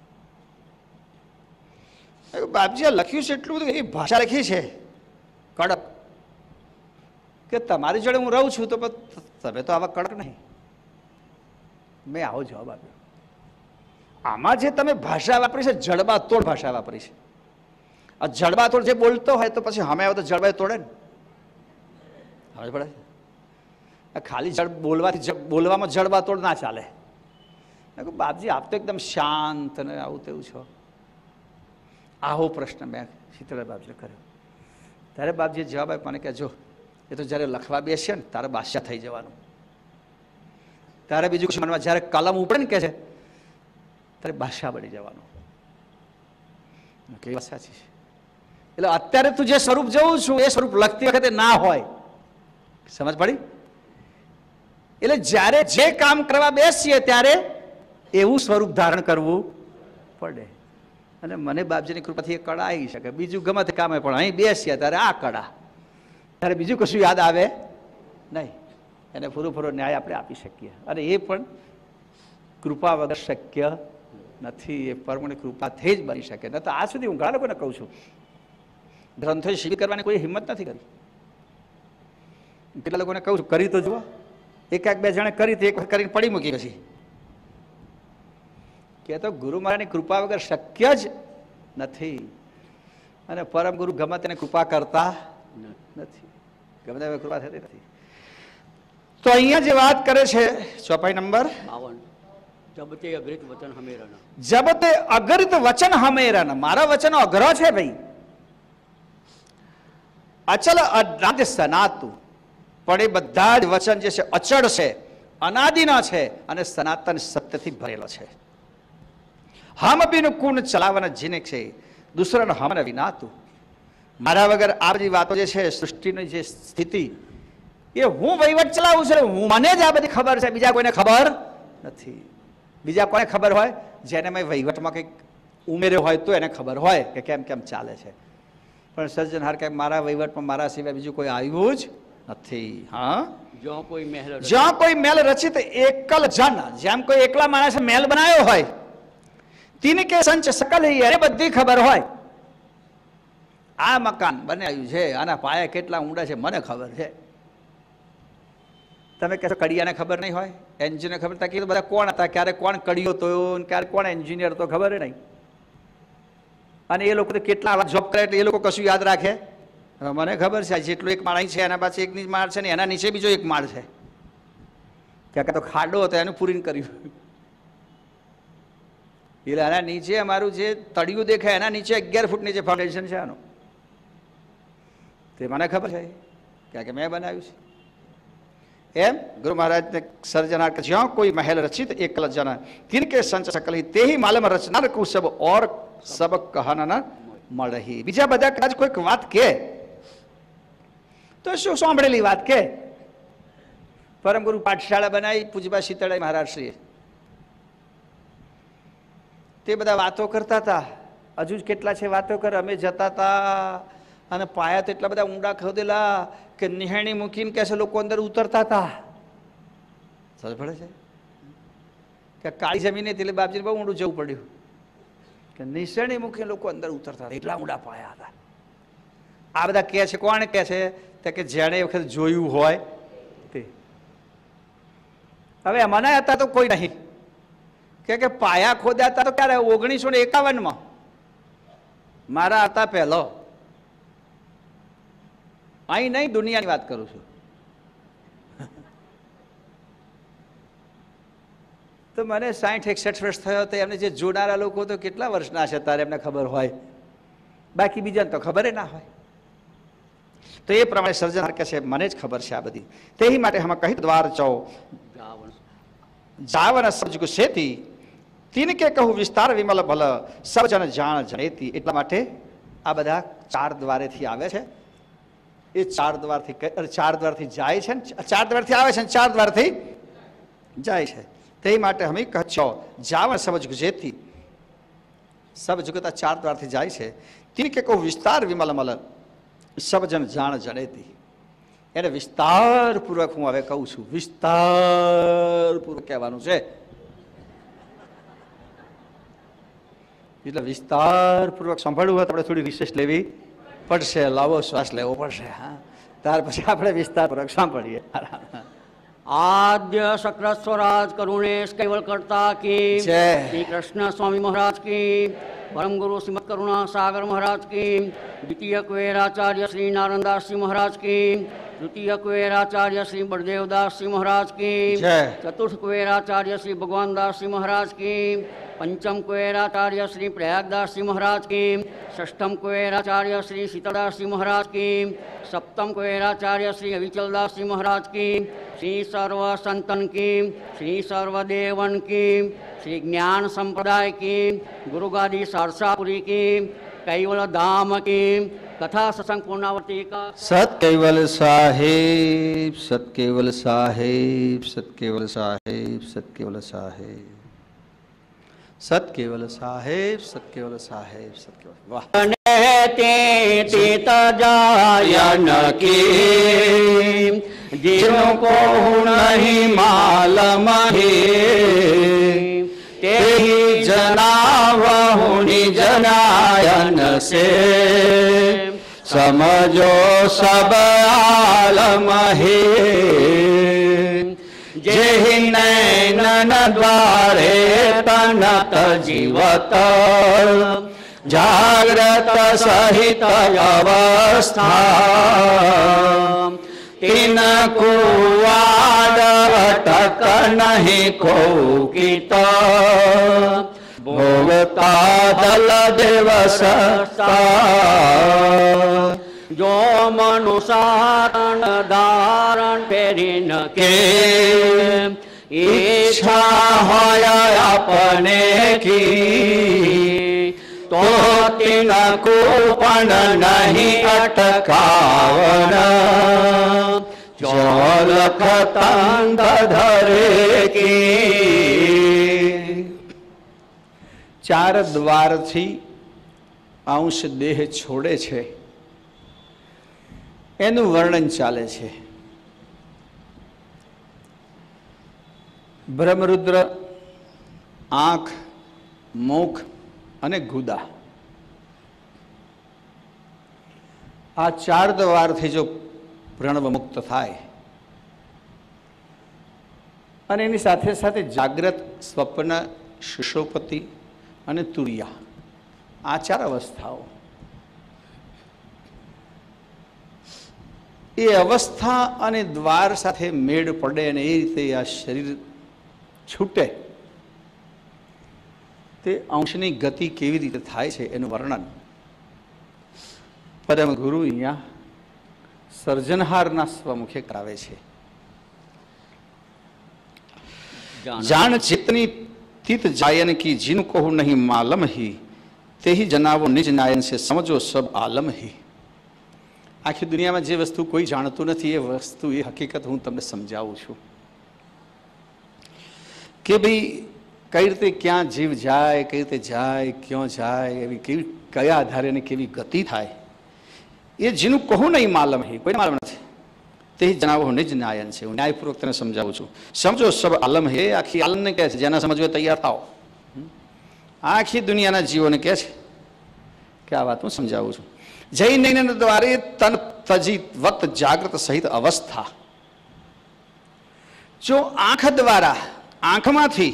બાપજીએ લખ્યું છે એટલું બધું, એ ભાષા લખી છે કડક, કે તમારી જોડે હું રહું છું તો તમે તો આવા કડક નહીં. મેં આવો જવાબ આપ્યો. આમાં જે તમે ભાષા વાપરી છે જડબાતોડ ભાષા વાપરી છે. આ જડબાતોડ જે બોલતો હોય તો પછી અમે આવે તો જડબાઈ તોડે ને, સમજ પડે. ખાલી બોલવાથી બોલવામાં જડબાતોડ ના ચાલે. બાપજી આપ તો એકદમ શાંત અને આવું તેવું છો. આવો પ્રશ્ન મેં શીતળા બાપજીને કર્યો. ત્યારે બાપજીએ જવાબ આપ્યો મને કે જો એ તો જ્યારે લખવા બેસીએ ને તારે બાદશાહ થઈ જવાનું, તારે બીજું કશું મનમાં જ્યારે કલમ ઉપડે ને કે છે તારે બાદશાહ બની જવાનું. કેવી વાત સાચી છે. એટલે અત્યારે તું જે સ્વરૂપ જોઉં છું એ સ્વરૂપ લખતી વખતે ના હોય, સમજ પડી. એટલે જ્યારે જે કામ કરવા બેસીએ ત્યારે એવું સ્વરૂપ ધારણ કરવું પડે. અને મને બાપજીની કૃપાથી એ કળા આવી શકે. બીજું ગમે તે કામ પણ અહીં બેસીએ ત્યારે આ કળા, ત્યારે બીજું કશું યાદ આવે નહીં. એને પૂરો ન્યાય આપણે આપી શકીએ. અને એ પણ કૃપા વગર શક્ય નથી. એ પરમની કૃપાથી જ બની શકે. ન તો આ સુધી હું ઘણા લોકોને કહું છું ગ્રંથો શિબિર કરવાની કોઈ હિંમત નથી કરી. કેટલા લોકોને કહું છું કરી તો જુઓ. એક બે જણે કરી તો એક વખત કરીને પડી મૂકી પછી કે તો ગુરુ મહારાજની કૃપા વગર શક્ય જ નથી. અને પરમ ગુરુ ગમે તેને કૃપા કરતા નથી, ગમે તે કૃપા થતી નથી. તો અહીંયા જે વાત કરે છે ચોપાઈ નંબર 52, જબતે અઘરિત વચન હમેરન. જબતે અઘરિત વચન હમેરન. મારા વચનો અઘરો છે ભાઈ. અચલ અનાદ સનાતુ. પણ એ બધા જ વચન જે છે અચળ છે, અનાદિના છે અને સનાતન સત્યથી ભરેલો છે. હમ બીનું કુંડ ચલાવવાના જીને છે દુસરાનો હમને વિનાતું. મારા વગર આ બધી વાતો જે છે સૃષ્ટિની જે સ્થિતિ એ હું વહીવટ ચલાવું છું. મને જ આ બધી ખબર છે, બીજા કોઈને ખબર નથી. બીજા કોને ખબર હોય? જેને મેં વહીવટમાં કંઈક ઉમેર્યો હોય તો એને ખબર હોય કે કેમ કેમ ચાલે છે. પણ સર્જનહાર કે મારા વહીવટમાં મારા સિવાય બીજું કોઈ આવ્યું જ નથી. હા, જ્યાં કોઈ મેલ રચિત એકલ જન, જેમ કોઈ એકલા માણસે મેલ બનાવ્યો હોય તીન કે સંચ સકલ એને બધી ખબર હોય. આ મકાન બનાવ્યું છે, આના પાયા કેટલા ઊંડા છે મને ખબર છે. તમે કહેશો કડિયાને ખબર નહીં હોય, એન્જિનિયર ખબર હતા કે બધા કોણ હતા, ક્યારે કોણ કડિયો તો ક્યારે કોણ એન્જિનિયર તો ખબર નહીં. અને એ લોકો તો કેટલા આવા જોબ કરે એટલે એ લોકો કશું યાદ રાખે. મને ખબર છે જેટલું એક માળ છે એના પાસે એક માળ છે ને એના નીચે બીજો એક માળ છે. ક્યાંક તો ખાડો હતો એનું પૂરીને કર્યું. એટલે આના નીચે અમારું જે તળિયું દેખાય એના નીચે 11 ફૂટની જે ફાઉન્ડેશન છે આનું, તે મને ખબર છે કારણ કે મેં બનાવ્યું છે. એમ ગુરુ મહારાજને સર્જનાર કે જ્યાં કોઈ મહેલ રચિત એકલ જન કિનકે સંચ સકલ તે ही मालम रचनार को सब और सब कहना न મળહી. બીજા બધા કદાચ કોઈક વાત કે તો શું સાંભળેલી વાત કે પરમ ગુરુ પાઠશાળા બનાવી પૂજ્ય શીતળાઈ મહારાજ શ્રીએ, તે બધા વાતો કરતા હતા. હજુ જ કેટલા છે વાતો કર. અમે જતા હતા અને પાયા તો એટલા બધા ઊંડા ખોદેલા કે નિહાણી મૂકીને કે છે લોકો અંદર ઉતરતા હતા. સમજ પડે છે કે કાળી જમીને એટલે બાપજીને બહુ ઊંડું જવું પડ્યું કે નિશાણી મૂકીને લોકો અંદર ઉતરતા હતા. એટલા ઊંડા પાયા હતા. આ બધા કહે છે. કોણ કહે છે કે જેણે એ વખત જોયું હોય તે. હવે મને હતા તો કોઈ નહીં કે પાયા ખોદ્યા હતા તો ક્યારે 1951માં મારા હતા પહેલો. અહીં નહીં દુનિયાની વાત કરું છું. તો મને 60-61 વર્ષ થયો તો એમને જે જોનારા લોકો તો કેટલા વર્ષના છે તારે એમને ખબર હોય, બાકી બીજાને તો ખબર ના હોય. તો એ પ્રમાણે સર્જનહાર કહે છે મને જ ખબર છે આ બધી. તે માટે હમ કહી દ્વાર ચો જાવન સર્જકુ સેતી તિનકે કહું વિસ્તાર વિમલ ભલ સબ જન જાણ જણેતી. એટલા માટે આ બધા 4 દ્વારેથી આવે છે. એ 4 દ્વારથી 4 દ્વારથી જાય છે, 4 દ્વારથી આવે છે અને 4 દ્વારથી જાય છે. તે માટે અમે કહો જાવણ સબ જુગ જેથી, સબ જુગતા 4 દ્વારથી જાય છે. તિનકે કહું વિસ્તાર વિમલ મલ સબ જન જાણ જણેતી. એને વિસ્તારપૂર્વક હું હવે કહું છું, વિસ્તારપૂર્વક કહેવાનું છે. એટલે વિસ્તારપૂર્વક સાંભળવું હોય તો આપણે થોડી રિસર્ચ લેવી પડશે, લાવો શ્વાસ લેવો પડશે. હા, ત્યાર પછી આપણે વિસ્તારપૂર્વક સાંભળીએ. आद्य शक्र स्वराज करुणेश केवल कर्ता की जय। श्री कृष्ण स्वामी महाराज की, परम गुरु श्रीमद करुणा सागर महाराज की, द्वितीय कुबेराचार्य श्री नारायणदास जी महाराज की, तृतीय कुबेराचार्य श्री बलदेवदास जी महाराज की, जय। चतुर्थ कुबेराचार्य श्री भगवान दास जी महाराज की, पंचम कुबेराचार्य श्री प्रयागदास जी महाराज की, षष्ठम कुबेराचार्य श्री शीतलदास जी महाराज की, सप्तम कुबेराचार्य श्री अविचलदास जी महाराज की, श्री सर्व संतन की, श्री सर्वदेवन की, श्री ज्ञान संप्रदाय की, गुरुगादी सरसापुरी की, कैवल धाम की, कथा सत्संग पूर्णावर्ती का सत केवल साहेब, सत केवल साहेब, सत केवल साहेब, सत केवल साहेब, सत केवल साहेब, सत केवल साहेब, सत केवल. वाह. तीत जायन की जिनको नहीं मालूम है, ते ही जनावहु निज नायन से, समझो सब आलम है. जेहि नैनन द्वारे तनत जीवत, जाग्रत सहित अवस्था, तिनको आड अटक नहीं कोकित, भोगता दल दिवसता. जो मनुष्य धारण फेरिन के, इच्छा होय अपने की, तो तिनको पण नहीं अटकावन, जो लखत अंध धरे की. 4 દ્વારથી અંશ દેહ છોડે છે એનું વર્ણન ચાલે છે. બ્રહ્મરુદ્ર, આંખ, મુખ અને ગુદા, આ 4 દ્વારથી જો પ્રણવ મુક્ત થાય અને એની સાથે સાથે જાગ્રત, સ્વપ્ન, સુષુપ્તિ અને તુરિયા, આ 4 અવસ્થાઓ, એ અવસ્થા અને દ્વાર સાથે મેળ પડે અને એ રીતે આ શરીર છૂટે, તે અંશની ગતિ કેવી રીતે થાય છે એનું વર્ણન પરમ ગુરુ અહીંયા સર્જનહારના સ્વમુખે કરાવે છે. જાણ ચિત્તની તીત જાયન કી, જીન કહું નહીં માલમ હી, તે ही જનાવો નિજ નાયન से સમજો સબ આલમ હી. આખી દુનિયામાં જે વસ્તુ કોઈ જાણતું નથી એ વસ્તુ, એ હકીકત હું તમને સમજાવું છું કે ભાઈ કઈ રીતે ક્યાં જીવ જાય, કઈ રીતે જાય, ક્યાં જાય, એવી કેવી કયા આધારે અને કેવી ગતિ થાય, એ જેનું કહું નહીં માલમ હે, કોઈ માલમ નથી. તે જણાવો નિજ નાયન છે. હું ન્યાયપૂર્વક તને સમજાવું છું. સમજો સબ આલમ હે, આખી આલમને કહે છે, જેના સમજવા તૈયાર થાઓ. આખી દુનિયાના જીવોને કહે છે કે આ વાત હું સમજાવું છું. જય નૈન દ્વારે તન તજી વત જાગ્રત સહિત અવસ્થા. જો આંખ દ્વારા, આંખમાંથી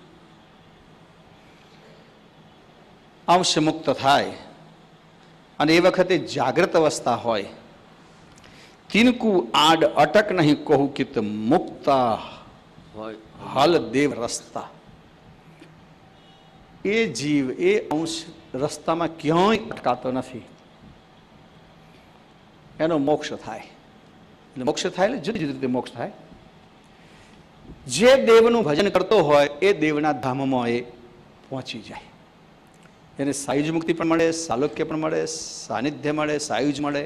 અંશ મુક્ત થાય અને એ વખતે જાગ્રત અવસ્થા હોય, તિનકુ આડ અટક નહીં કહું કિત મુક્તા હલ દેવ રસ્તા. એ જીવ, એ અંશ રસ્તામાં ક્યાંય અટકાતો નથી, એનો મોક્ષ થાય. એટલે મોક્ષ થાય એટલે જુદી જુદી રીતે મોક્ષ થાય. જે દેવનું ભજન કરતો હોય એ દેવના ધામમાં એ પહોંચી જાય. એને સાયુજ મુક્તિ પણ મળે, સાલોક્ય પણ મળે, સાનિધ્ય મળે, સાયુજ મળે.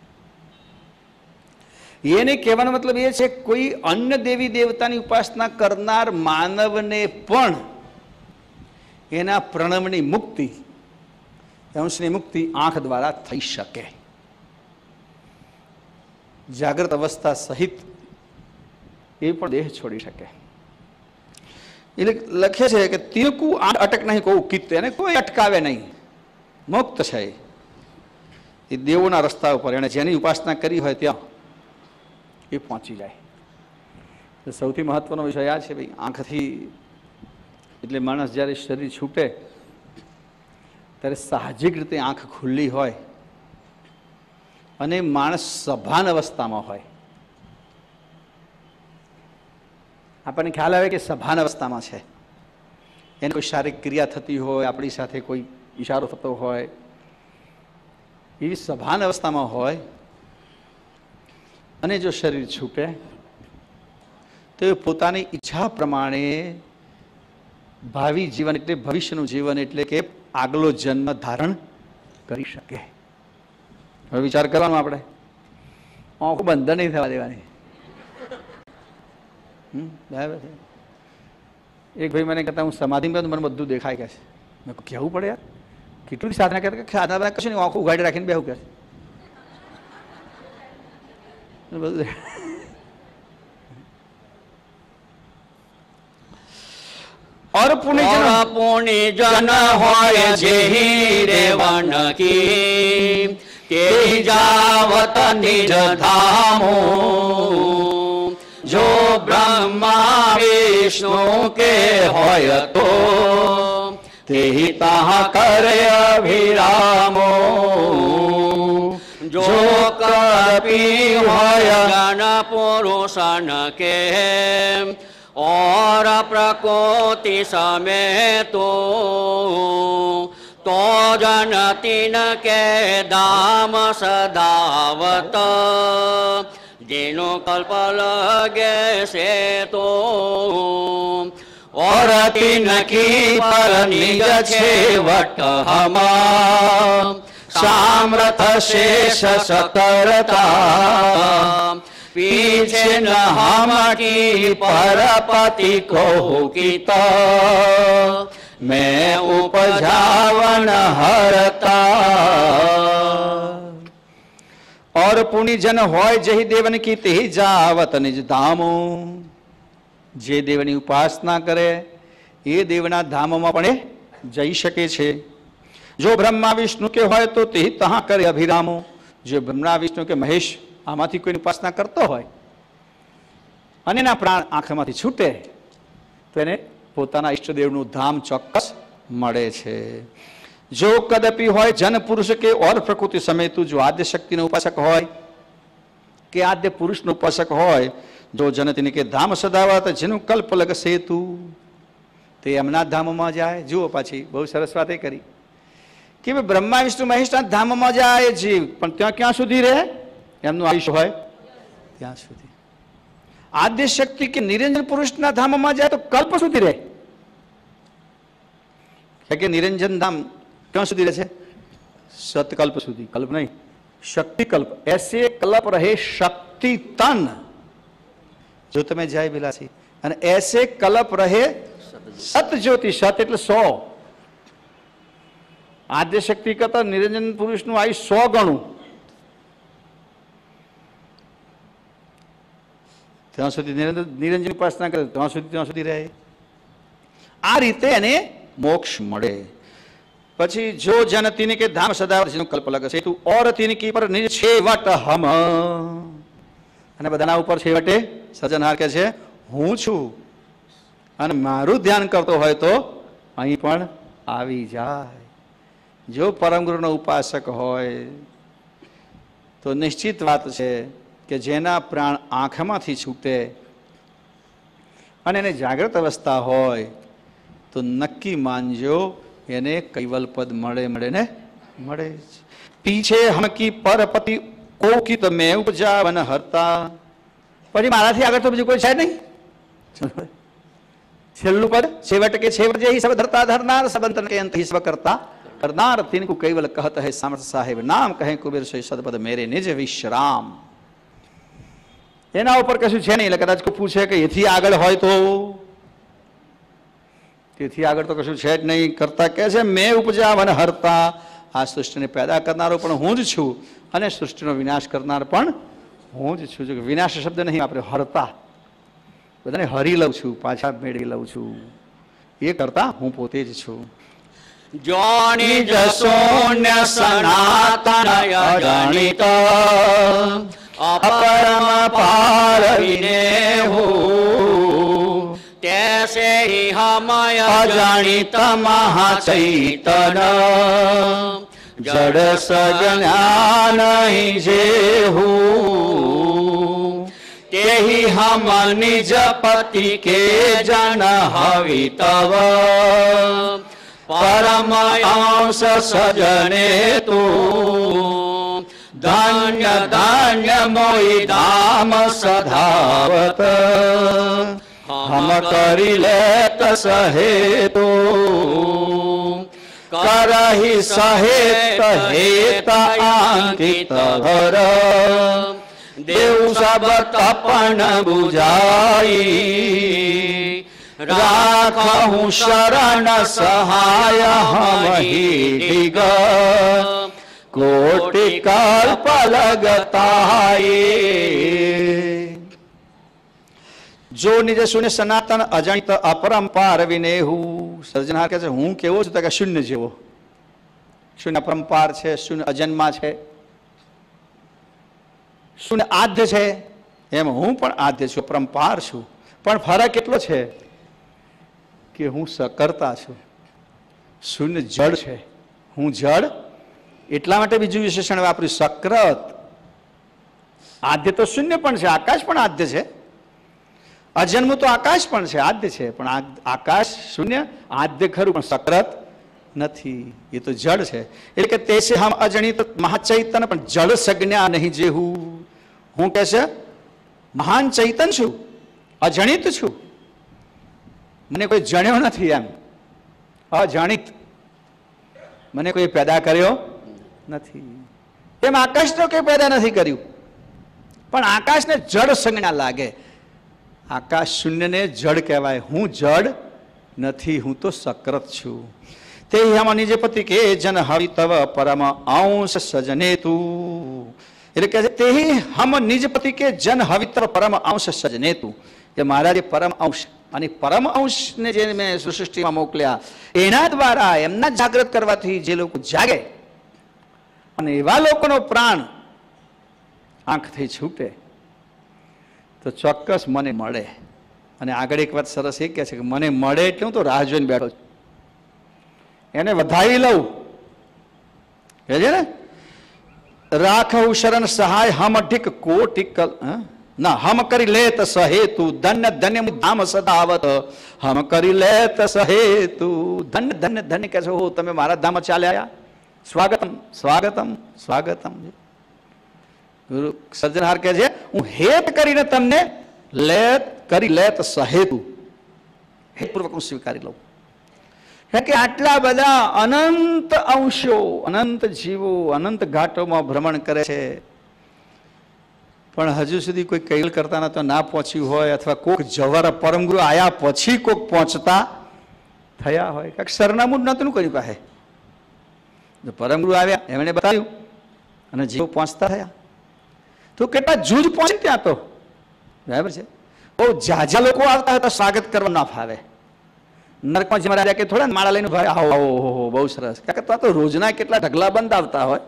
એને કહેવાનો મતલબ એ છે કોઈ અન્ય દેવી દેવતાની ઉપાસના કરનાર માનવને પણ એના પ્રણવની મુક્તિ, અંશની મુક્તિ આંખ દ્વારા થઈ શકે. જાગ્રત અવસ્થા સહિત એ પણ દેહ છોડી શકે. એટલે લખે છે કે તિલકુ આંખ અટક નહીં કહું કિત, એને કોઈ અટકાવે નહીં, મુક્ત છે એ દેવોના રસ્તા ઉપર. એને જેની ઉપાસના કરી હોય ત્યાં એ પહોંચી જાય. સૌથી મહત્વનો વિષય આ છે ભાઈ, આંખથી એટલે માણસ જ્યારે શરીર છૂટે ત્યારે સાહજિક રીતે આંખ ખુલ્લી હોય અને માણસ સભાન અવસ્થામાં હોય. આપણને ખ્યાલ આવે કે સભાન અવસ્થામાં છે, એને કોઈ શારીરિક ક્રિયા થતી હોય, આપણી સાથે કોઈ ઈશારો થતો હોય, એવી સભાન અવસ્થામાં હોય અને જો શરીર છૂટે તો એ પોતાની ઈચ્છા પ્રમાણે ભાવિ જીવન એટલે ભવિષ્યનું જીવન એટલે કે આગલો જન્મ ધારણ કરી શકે. હવે વિચાર કરવાનો આપણે, આંખો બંધ નહીં થવા દેવાની. બરાબર છે. એક ભાઈ મને કહેતા હું સમાધિમાં મને બધું દેખાય કે છે. મેં કહેવું પડે યાર, કેટલું સાધના કરતા કે સાધના કશું નહીં, આંખો ઉઘાડી રાખીને બેહું કે और पुण्य जन होय जेहि रेवन की ते जावत निज धामो जो ब्रह्मा विष्णु के होय तो तेहि तहाँ करे अभिरामो जो कपि होय जन पुरुषन के और प्रकृति समेत तो जन तिन के दाम सदावत जिनो कल्प लगे से तो और तिन की पर निज छेवट हमा सामर्थ शेष सतरता पीछे न हम की परपति को किता मैं उपजावन हरता और पुण्य जन होय जहि देवन की तेहि जावत निज धामो जे देवनी उपासना करे ये देवना धामों पण जई शके छे जो ब्रह्मा विष्णु के होय तो तेहि तहाँ करे अभिरामो जो ब्रह्मा विष्णु के महेश आमांथी कोई उपासना करतो होय अने ना प्राण आंखमांथी छूटे तो एने पोताना इष्टदेवनुं धाम चोक्कस मळे छे जो कदपि होय जन पुरुष के और प्रकृति समेतु जो आद्य शक्तिनो उपासक होय के आद्य पुरुषनो उपासक होय जो जनतिनी के धाम सदावत जेनु कल्प लग सेतु ते एमना धाममां जाय जुओ पाછી बहु सरस वाते करी कि ब्रह्मा विष्णु महेशना धाममां जाय जीव पण त्यां क्यां सुधी रहे एमनुं आयुष्य होय त्यां सुधी आद्य शक्ति के निरंजन पुरुषना धाममां जाय तो कल्प सुधी रहे कि निरंजन धाम क्यों सुधी रहे सतकल्प सुधी कल्प नहीं शक्ति कल्प ऐसे कल्प रहे शक्ति तन जो तमे जाय बिलासी अने ऐसे कल्प रहे सत ज्योति सत एटले 100 आद्य शक्ति करता निरंजन पुरुषनुं आयुष्य 100 गणुं ત્યાં સુધી નિરંજન ઉપાસના કરે ત્યાં સુધી રહે આ રીતે એને મોક્ષ મળે પછી જો જન તીન કે ધામ સદાવત જેનું કલ્પ લગે છે તું ઓર તીન કી પર નિજ છેવટ હમ અને બધાના ઉપર છેવટે સર્જનહાર કહે છે હું છું અને મારું ધ્યાન કરતો હોય તો અહીં પણ આવી જાય જો પરમ ગુરુનો ઉપાસક હોય તો નિશ્ચિત વાત છે કે જેના પ્રાણ આંખમાંથી છૂટે અને એને જાગ્રત અવસ્થા હોય તો નક્કી માનજો એને કૈવલપદ મળે ને મળે પીછે હમકી પરપતિ કોકિત મેં ઉપજાવન હરતા પછી મારાથી આગળ તો બીજું કોઈ છે નહીં છેલ્લું પદ છેવટ के छेवट जे ही सब धरता धरनार सब अंत के अंत ही सब करता करनार तिनको केवल कहत है सामर्थ साहेब नाम कहे कुबेर सोई सदपद मेरे निज विश्राम। એના ઉપર કશું છે નહીં, એટલે કદાચ કોઈ પૂછે કે એથી આગળ હોય તો, તેથી આગળ તો કશું છે જ નહીં. કરતા કહે છે મેં ઉપજાવન હરતા, આ સૃષ્ટિને પેદા કરનારો પણ હું જ છું અને સૃષ્ટિનો વિનાશ કરનાર પણ હું જ છું. જો કે વિનાશ શબ્દ નહીં આપણે હરતા, બધાને હરી લઉં છું, પાછા મેળવી લઉં છું, એ કરતા હું પોતે જ છું. જોનિ જશોન્ય સનાતન અગણિત अपरम पार विनेहु तैसे ही हम अगणित महाचैतन जड़ सज्ञान ही जेहु ते ही हम निज पति के जन हवितव परम अंश सजने तू धान्य धान्य मोई धाम सधावत हम करी लेत सहेतो करहि सहेत हेत अंकित भर देव सब तपन बुझाई राखहु शरण सहाय हम ही डिग कोटि कल्प लगताई। जो निज शून्य सनातन अजणित अपरंपार विनेहु સર્જનહાર કહે છે હું કેવો છું તો કે શૂન્ય જેવો, શૂન્ય અપરંપાર છે, શૂન્ય અજન્મા છે, શૂન્ય આદ્ય છે, એમ હું પણ આદ્ય છું, અપરંપાર છું. પણ ફરક એટલો છે કે હું સકર્તા છું, શૂન્ય જડ છે, હું જડ. એટલા માટે બીજું વિશેષણ વાપર્યું સક્રત. આદ્ય તો શૂન્ય પણ છે, આકાશ પણ આદ્ય છે, અજન્મ તો આકાશ પણ છે, આદ્ય છે, પણ આકાશ શૂન્ય આદ્ય ખરું પણ સક્રત નથી, એ તો જડ છે. એટલે કે તે છે હમ અજણિત મહાચૈતન પણ જડ સજ્ઞા નહીં જેહું. હું કે છે મહાન ચૈતન છું, અજણિત છું, મને કોઈ જણ્યો નથી, એમ અજણિત, મને કોઈ પેદા કર્યો નથી. એમ આકાશ તો કઈ પેદા નથી કર્યું, પણ આકાશને જડ સંજ્ઞા લાગે. આકાશ શૂન્યને જડ કહેવાય, હું જડ નથી, હું તો સક્રત છું. તે હમ નિજ પતિ કે જન હવિ તવ પરમ અંશ સજને તું. એટલે કહે છે તે હમ નિજ પતિ કે જન હવિ તવ પરમ અંશ સજને તું. એ મારા જે પરમ અંશ અને પરમ અંશને જે મેં સૃષ્ટિમાં મોકલ્યા એના દ્વારા એમના જાગૃત કરવાથી જે લોકો જાગે અને એવા લોકોનો પ્રાણ આંખથી છૂટે તો ચોક્કસ મને મળે. અને આગળ એક વાત સરસ એ કહે છે કે મને મળે એટલે હું તો રાહ જોઈને બેઠો છું, એને વધાવી લઉં. કહે છે ને રાખવું શરણ સહાય હમ ઢીક કોટિક ના હમ કરી લેત સહેતુ ધન્ય ધન્ય ધામ સદાવત હમ કરી લેત સહેતુ ધન્ય ધન્ય ધન્ય કહે છે હો તમે મારા ધામ ચાલ્યા, સ્વાગતમ સ્વાગતમ સ્વાગતમ. ગુરુ સર્જનહાર કહે છે હું હેત કરીને તમને લેત કરી લેત સહેતુ, હેતપૂર્વક હું સ્વીકારી લઉં. કે આટલા બધા અનંત અંશો, અનંત જીવો અનંત ઘાટોમાં ભ્રમણ કરે છે, પણ હજુ સુધી કોઈ કૈલ કરતા તો ના પહોંચ્યું હોય, અથવા કોઈક જવર પરમગુરુ આયા પછી કોઈક પહોંચતા થયા હોય, કાંઈક સરનામું જ નહોતું કર્યું પાસે. પરમગુરુ આવ્યા એમણે બતાવ્યું અને જીવો પહોંચતા થયા. તો કેટલા જૂજ પહોંચે ત્યાં તો, બરાબર છે. બહુ ઝાઝા લોકો આવતા હોય તો સ્વાગત કરવા ના ફાવે. નરકમાં જેમાં રાજા કે થોડા માળા લઈને ભાઈ આવો આવો બહુ સરસ, કારણ કે તો રોજના કેટલા ઢગલા બંધ આવતા હોય,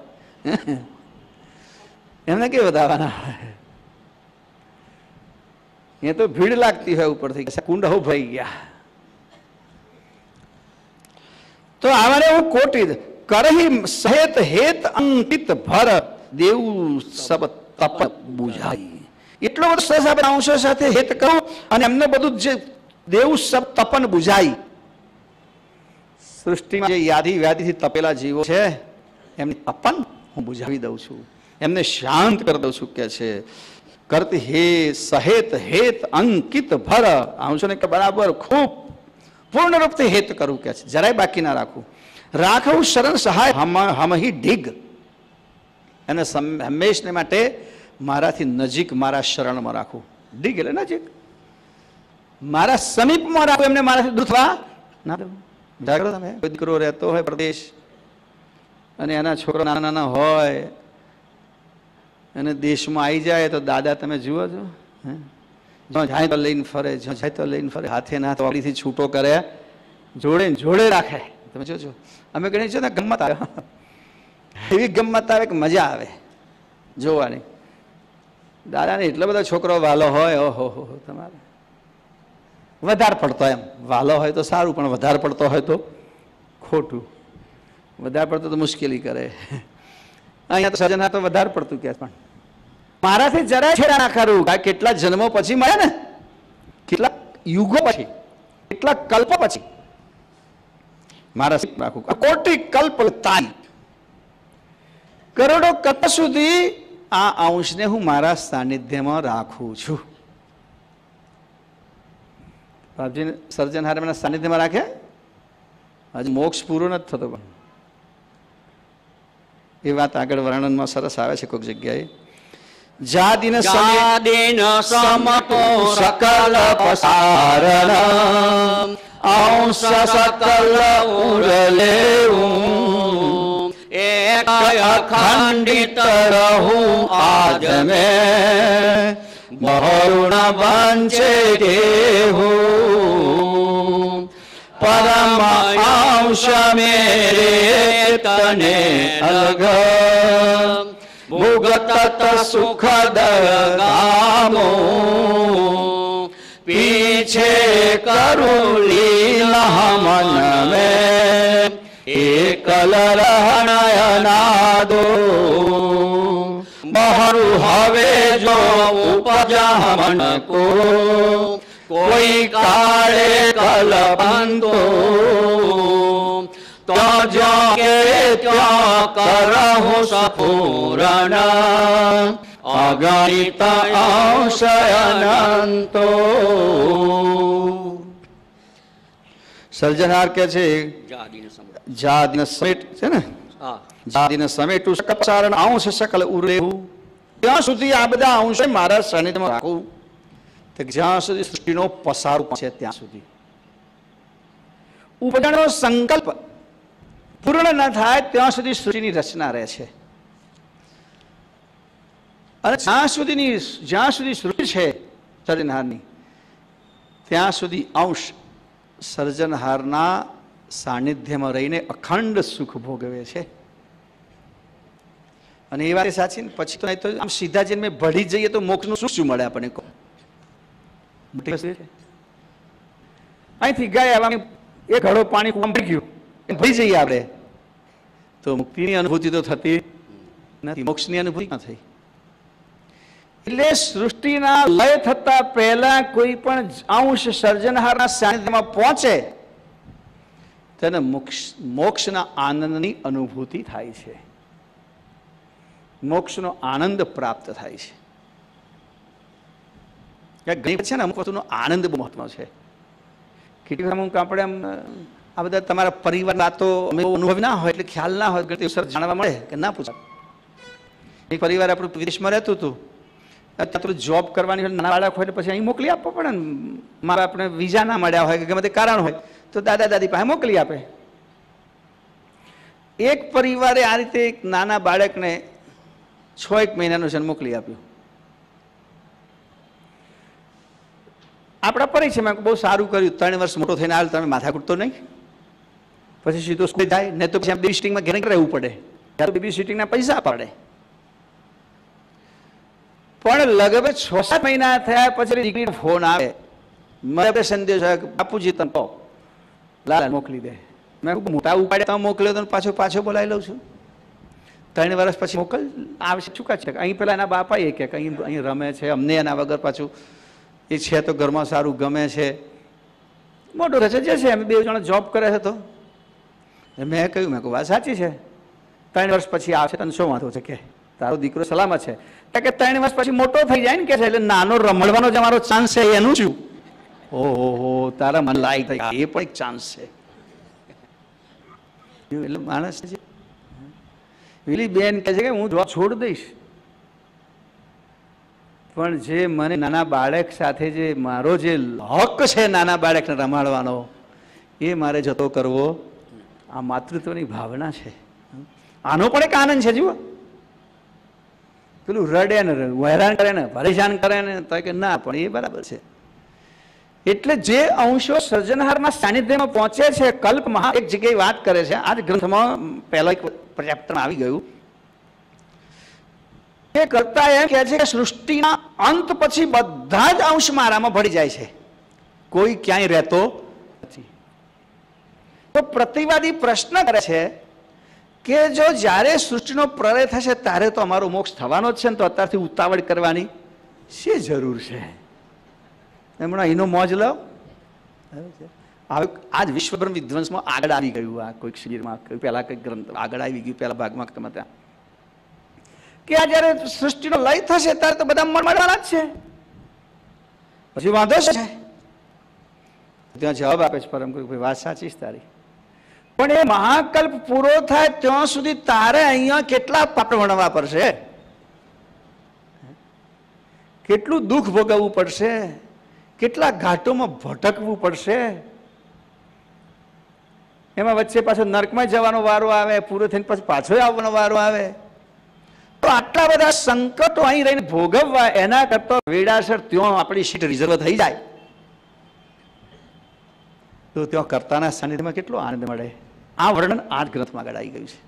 એમને કેવી વધારવાના હોય, એ તો ભીડ લાગતી હોય ઉપરથી, કુંડ હો ભરાઈ ગયા. તો આવાને હું કોટી કરહી સહેત હેત અંકિત ભર દેવું સબ તપ બુઝાઈ. એટલો બધો સરસ આપણે અંશો સાથે હેત કહું અને એમને બધું જે દેવું સબ તપન બુઝાઈ. સૃષ્ટિમાં જે યાદી વ્યાધિથી તપેલા જીવો છે એમની તપન હું બુઝાવી દઉં છું, એમને શાંત કરી દઉં છું. કે છે કરતી હે સહેત હેત અંકિત ભર અંશોને કે બરાબર ખૂબ પૂર્ણ રૂપથી હેત કરું કે છે, જરાય બાકી ના રાખું. રાખવું શરણ સહાય હમહી ડીગ, એને હંમેશને માટે મારાથી નજીક મારા શરણમાં રાખવું. ડીગ એટલે નજીક, મારા સમીપમાં રાખવું, એમને મારાથી દૂર થવા ના દેવું. જાગરો તમે દીકરો રહેતો હોય પ્રદેશ અને એના છોકરા નાના નાના હોય અને દેશમાં આવી જાય તો દાદા તમે જુઓ છો, જ્યાં જાય તો લઈને ફરે, જ્યાં જાય તો લઈને ફરે, હાથે ના વાડીથી છૂટો કરે, જોડે જોડે રાખે. તમે જોજો, અમે ગણીએ છીએ ને ગમત આવે, એવી ગમત આવે કે મજા આવે જોવાની. દાદાને એટલો બધો છોકરો વાલો હોય, ઓહો હો તમારે વધારે પડતો, એમ વાલો હોય તો સારું, પણ વધારે પડતો હોય તો ખોટું. વધારે પડતો તો મુશ્કેલી કરે. અહીંયા તો સર્જનહાર તો વધારે પડતું કે, પણ મારાથી જરા છેડા ના કરું. કેટલા જન્મો પછી મળે ને, કેટલા યુગો પછી, કેટલા કલ્પ પછી મારા રાખું. કોટી કલ્પ તાઈ, કરોડો કલ્પ સુધી આ અંશને હું મારા સાનિધ્યમાં રાખું છું. બાપજીને સર્જનહારે મને સાનિધ્યમાં રાખે, હજુ મોક્ષ પૂરો નથી થતો. પણ એ વાત આગળ વર્ણનમાં સરસ આવે છે કોઈક જગ્યાએ. જાદિન સમતો સકલ પસારણ અંશ સકલ ઉરલેવું એક અખંડિત રહું આજ મેં બહુણ વંચે દેહું પરમ અંશ મેરે તને અલગ ભુગતત સુખદ ગામો પીછે કરું લીલા મન મેં એકલ રહણયના દો મારું હવે જો ઉપજા મન કો કોઈ કાળે કલપંતો તો જો કે ત્યાં કરહું સપૂરણ અગણિત અંશ અનંતો. સર્જનહાર કે છે જાદિન સમેટ છે ને, જાદિન સમેટું સકલ અંશ સકલ ઉરેવું. ત્યાં સુધી આ બધા અંશ મારા સાનિધ્યમાં રાખું, જ્યાં સુધી સૃષ્ટિનો પસારો છે ત્યાં સુધી. ઉપજણનો સંકલ્પ પૂર્ણ ન થાય ત્યાં સુધી સૃષ્ટિની રચના રહે છે. અને જ્યાં સુધી સૃષ્ટિ છે સર્જનહારની, ત્યાં સુધી અંશ સર્જનહારના સાનિધ્યમાં રહીને અખંડ સુખ ભોગવે છે. અને એ વાત સાચી ને, પછી તો આમ સીધા જઈને ભળી જઈએ તો મોક્ષનું શું મળે આપણને? અહીંથી ગયા એક ઘડો પાણી પડી ગયું, ભરી જઈએ આપણે તો મુક્તિની અનુભૂતિ તો થતી નથી, મોક્ષની અનુભૂતિ ન થઈ. એટલે સૃષ્ટિના લય થતા પહેલા કોઈ પણ અંશ સર્જનહારના સાનિધ્યમાં પહોંચે તેને મોક્ષના આનંદની અનુભૂતિ થાય છે, મોક્ષનો આનંદ પ્રાપ્ત થાય છે. ઘણી છે ને અમુક વસ્તુનો આનંદ બહુ મહત્વનો છે. કેટલીક અમુક આપણે આ બધા તમારા પરિવાર વાતો અનુભવ ના હોય એટલે ખ્યાલ ના હોય, જાણવા મળે કે ના પૂછા. એક પરિવાર આપણું વિદેશમાં રહેતું હતું, અત્યારે જોબ કરવાની હોય, નાના બાળક હોય એટલે પછી અહીં મોકલી આપવો પડે ને. મારા આપણે વિઝા ના મળ્યા હોય કે ગમે તે કારણ હોય તો દાદા દાદી પાસે મોકલી આપે. એક પરિવારે આ રીતે એક નાના બાળકને 6 મહિનાનું છે મોકલી આપ્યું. આપણા પરિચયમાં બહુ સારું કર્યું, 3 વર્ષ મોટો થઈને હાલ તમે માથા કૂટતો નહીં, પછી સીધો સ્કૂલ જાય ને તો પછી બેબી સિટિંગમાં ઘરે રહેવું પડે, ત્યારે બેબી સિટિંગના પૈસા પડે. પણ લગભગ 6-7 મહિના થયા પછી દીકરીનો ફોન આવે, મને સંદેશ આવે કે બાપુજી તમે તો લાલા મોકલી દે. મેં મોટા ઉપાડે તમે મોકલ્યો તો પાછો બોલાવી લઉં છું. 3 વર્ષ પછી મોકલ આવશે. શું કહે છે અહીં પેલા એના બાપા એ કે અહીં રમે છે, અમને એના વગર પાછું એ છે તો ઘરમાં સારું ગમે છે, મોટો થશે જે છે. અમે 2 જણા જોબ કરે છે. તો મેં કહ્યું, મેં કહું વાત સાચી છે, 3 વર્ષ પછી આવશે તને શું વાંધો છે કે તારો દીકરો સલામત છે? કે 3 વર્ષ પછી મોટો થઈ જાય ને કે છે, એટલે નાનો રમડવાનો જે અમારો ચાન્સ છે એનું શું ઓહો તારા મન લાયક થાય એ પણ એક ચાન્સ છે. એટલે માણસ છે પેલી બેન કહે છે કે હું જોબ છોડી દઈશ, પણ જે મને નાના બાળક સાથે જે મારો જે હક છે નાના બાળકને રમાડવાનો એ મારે જતો કરવો. આ માતૃત્વની ભાવના છે. આનો પણ એક આનંદ છે. જુઓ પેલું રડે ને હેરાન કરે ને પરેશાન કરે ને તો કે ના, પણ એ બરાબર છે. એટલે જે અંશો સર્જનહારના સાનિધ્યમાં પહોંચે છે, કલ્પમાં એક જગ્યાએ વાત કરે છે, આ જ ગ્રંથમાં પહેલા એક ચેપ્ટરમાં આવી ગયું. એ કરતા એમ કહે છે કે સૃષ્ટિના અંત પછી બધા જ અંશ મારામાં ભળી જાય છે, કોઈ ક્યાંય રહેતો નથી. તો પ્રતિવાદી પ્રશ્ન કરે છે કે જો જ્યારે સૃષ્ટિનો પ્રલય થશે ત્યારે તો અમારો મોક્ષ થવાનો જ છે ને, તો અત્યારથી ઉતાવળ કરવાની શી જરૂર છે? હમણાં એનો મોજ લો. આજ વિશ્વબ્રહ્મ વિધ્વંસમાં આગળ આવી ગયું. આ કોઈક શિબિરમાં પહેલા કંઈક ગ્રંથ આગળ આવી ગયું, પહેલા ભાગમાં તમે ત્યાં કે આ જયારે સૃષ્ટિનો લય થશે ત્યારે તો બધા મળવાના જ છે, પછી વાંધો છે. ત્યાં જવાબ આપે છે પરમ ગુરુ, વાત સાચી છે તારી, પણ એ મહાકલ્પ પૂરો થાય ત્યાં સુધી તારે અહીંયા કેટલા પાપ ભણવા પડશે, કેટલું દુઃખ ભોગવવું પડશે, કેટલા ઘાટોમાં ભટકવું પડશે. એમાં વચ્ચે પાછો નર્કમાં જવાનો વારો આવે, પૂરો થઈને પછી પાછો આવવાનો વારો આવે. તો આટલા બધા સંકટો અહીં રહીને ભોગવવા એના કરતા વેડાસર ત્યાં આપણી સીટ રિઝર્વ થઈ જાય તો ત્યાં કર્તાના સાનિધ્યમાં કેટલો આનંદ મળે. આ વર્ણન આ જ ગ્રંથમાં આગળ આવી ગયું છે.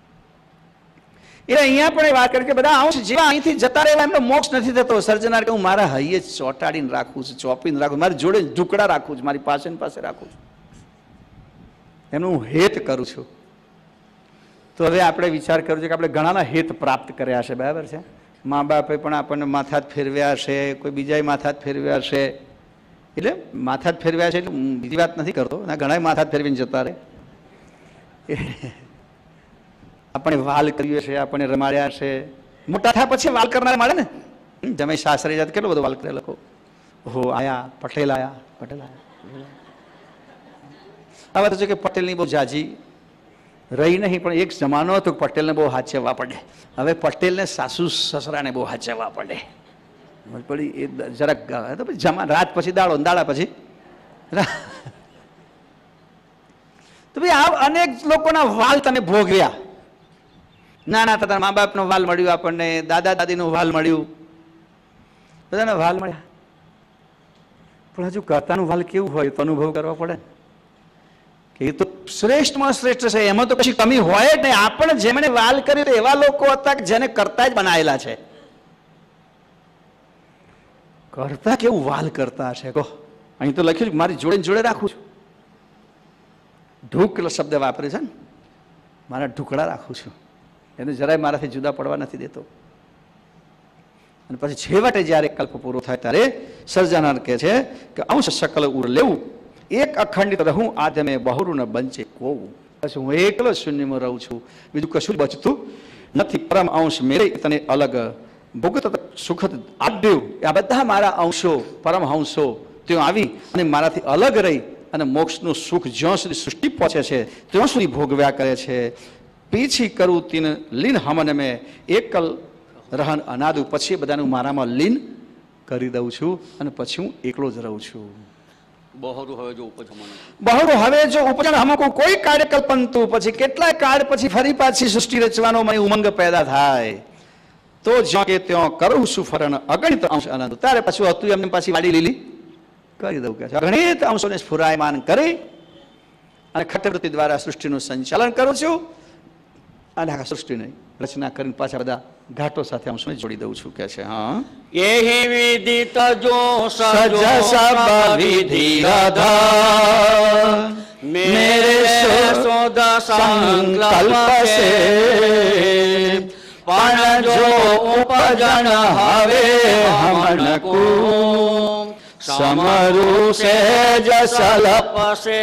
એ અહીંયા પણ એ વાત કરી કે બધા અંશ જેવા અહીંથી જતા રહેવા એમનો મોક્ષ નથી થતો. સર્જનાર કે હું મારા હૈયે ચોંટાડીને રાખું છું, ચોપીને રાખું, મારી જોડે ઢુકડા રાખું છું, મારી પાસે રાખું છું, એનું હું હેત કરું છું. તો હવે આપણે વિચાર કર્યો છે કે આપણે ઘણાના હિત પ્રાપ્ત કર્યા છે, બરાબર છે. મા બાપે પણ આપણને માથા જ ફેરવ્યા છે, કોઈ બીજાએ માથા જ ફેરવ્યા છે. એટલે માથા જ ફેરવ્યા છે એટલે હું બીજી વાત નથી કરતો, ઘણા માથા જ ફેરવીને જતા રહે. આપણે વાલ કર્યો છે, આપણને રમાડ્યા છે. મોટા થયા પછી વાલ કરનાર મળે ને. જમાઈ સાસરે જાત કેટલો બધો વાલ કરે લખો. ઓહો આયા પટેલ, આયા પટેલ આયા. હવે તો છે કે પટેલની બહુ જાજી રહી નહીં, પણ એક જમાનો હતો પટેલને બહુ હાચવવા પડે. હવે પટેલને સાસુ સસરાને બહુ હાચવવા પડે. પડી એ જરાક જમા રાત પછી દાડો, દાડા પછી તો ભાઈ આ અનેક લોકોના વાલ તમે ભોગવ્યા. નાના હતા મા બાપનો વાલ મળ્યું, આપણને દાદા દાદીનું વાલ મળ્યું, બધાના વાલ મળ્યા. પણ હજુ કર્તાનું વાલ કેવું હોય તો અનુભવ કરવા પડે કે એ તો શ્રેષ્ઠમાં શ્રેષ્ઠ છે, એમાં તો કશી કમી હોય જ નહીં. આપણે જેમણે વાલ કર્યું એવા લોકો હતા કે જેને કરતા જ બનાવેલા છે. કરતા કેવું વાલ કરતા હશે કહો. અહીં તો લખ્યું છે મારી જોડે જોડે રાખું છું. ઢુક શબ્દ વાપરે છે ને, મારા ઢુકડા રાખું છું, એને જરાય મારાથી જુદા પડવા નથી દેતો. અને પછી છેવટે જ્યારે કલ્પ પૂરો થાય ત્યારે સર્જનાર કહે છે કે અંશ સકલ ઉર લેવું, એક અખંડિત રહું આધમે બહુરું ન બંચે કોવું. પછી હું એકલો શૂન્યમાં રહું છું, બીજું કશું બચતું નથી. પરમ અંશ મેરે તને અલગ ભોગત સુખદ આડ્યું. આ બધા મારા અંશો પરમહંસો ત્યાં આવી અને મારાથી અલગ રહી અને મોક્ષનું સુખ જ્યાં સુધી સૃષ્ટિ પહોંચે છે ત્યાં સુધી ભોગવ્યા કરે છે. પીછી કરું તીન લીન હમન મેં એકલ રહન અનાદુ. પછી બધાનું મારામાં લીન કરી દઉં છું અને પછી હું એકલો જ રહું છું. બહોરું હવે જો ઉપજ હમકો કોઈ કાર્ય કલ્પનતું. પછી કેટલાય કાળ પછી ફરી પાછી સૃષ્ટિ રચવાનો મને ઉમંગ પેદા થાય તો જ્યાં કે ત્યાં કરું સુફરણ અગણિત અંશ આનંદ. ત્યારે પાછું હતું એમને પાછી વાડી લીલી કરી દઉં કે અગણિત અંશોને સ્ફુરાયમાન કરી અને ખટવૃત્તિ દ્વારા સૃષ્ટિનું સંચાલન કરું છું અને આ સૃષ્ટિની રચના કરીને પાછા બધા ઘાટો સાથે અંશોને જોડી દઉં છું કે છે. હા એહી વિદિત જો સજ સબ વિધિ મેરે શોધ સંકલ્પ સે પણ જો ઉપજન હવે હમણ કો સમરુ સેજ સલપ સે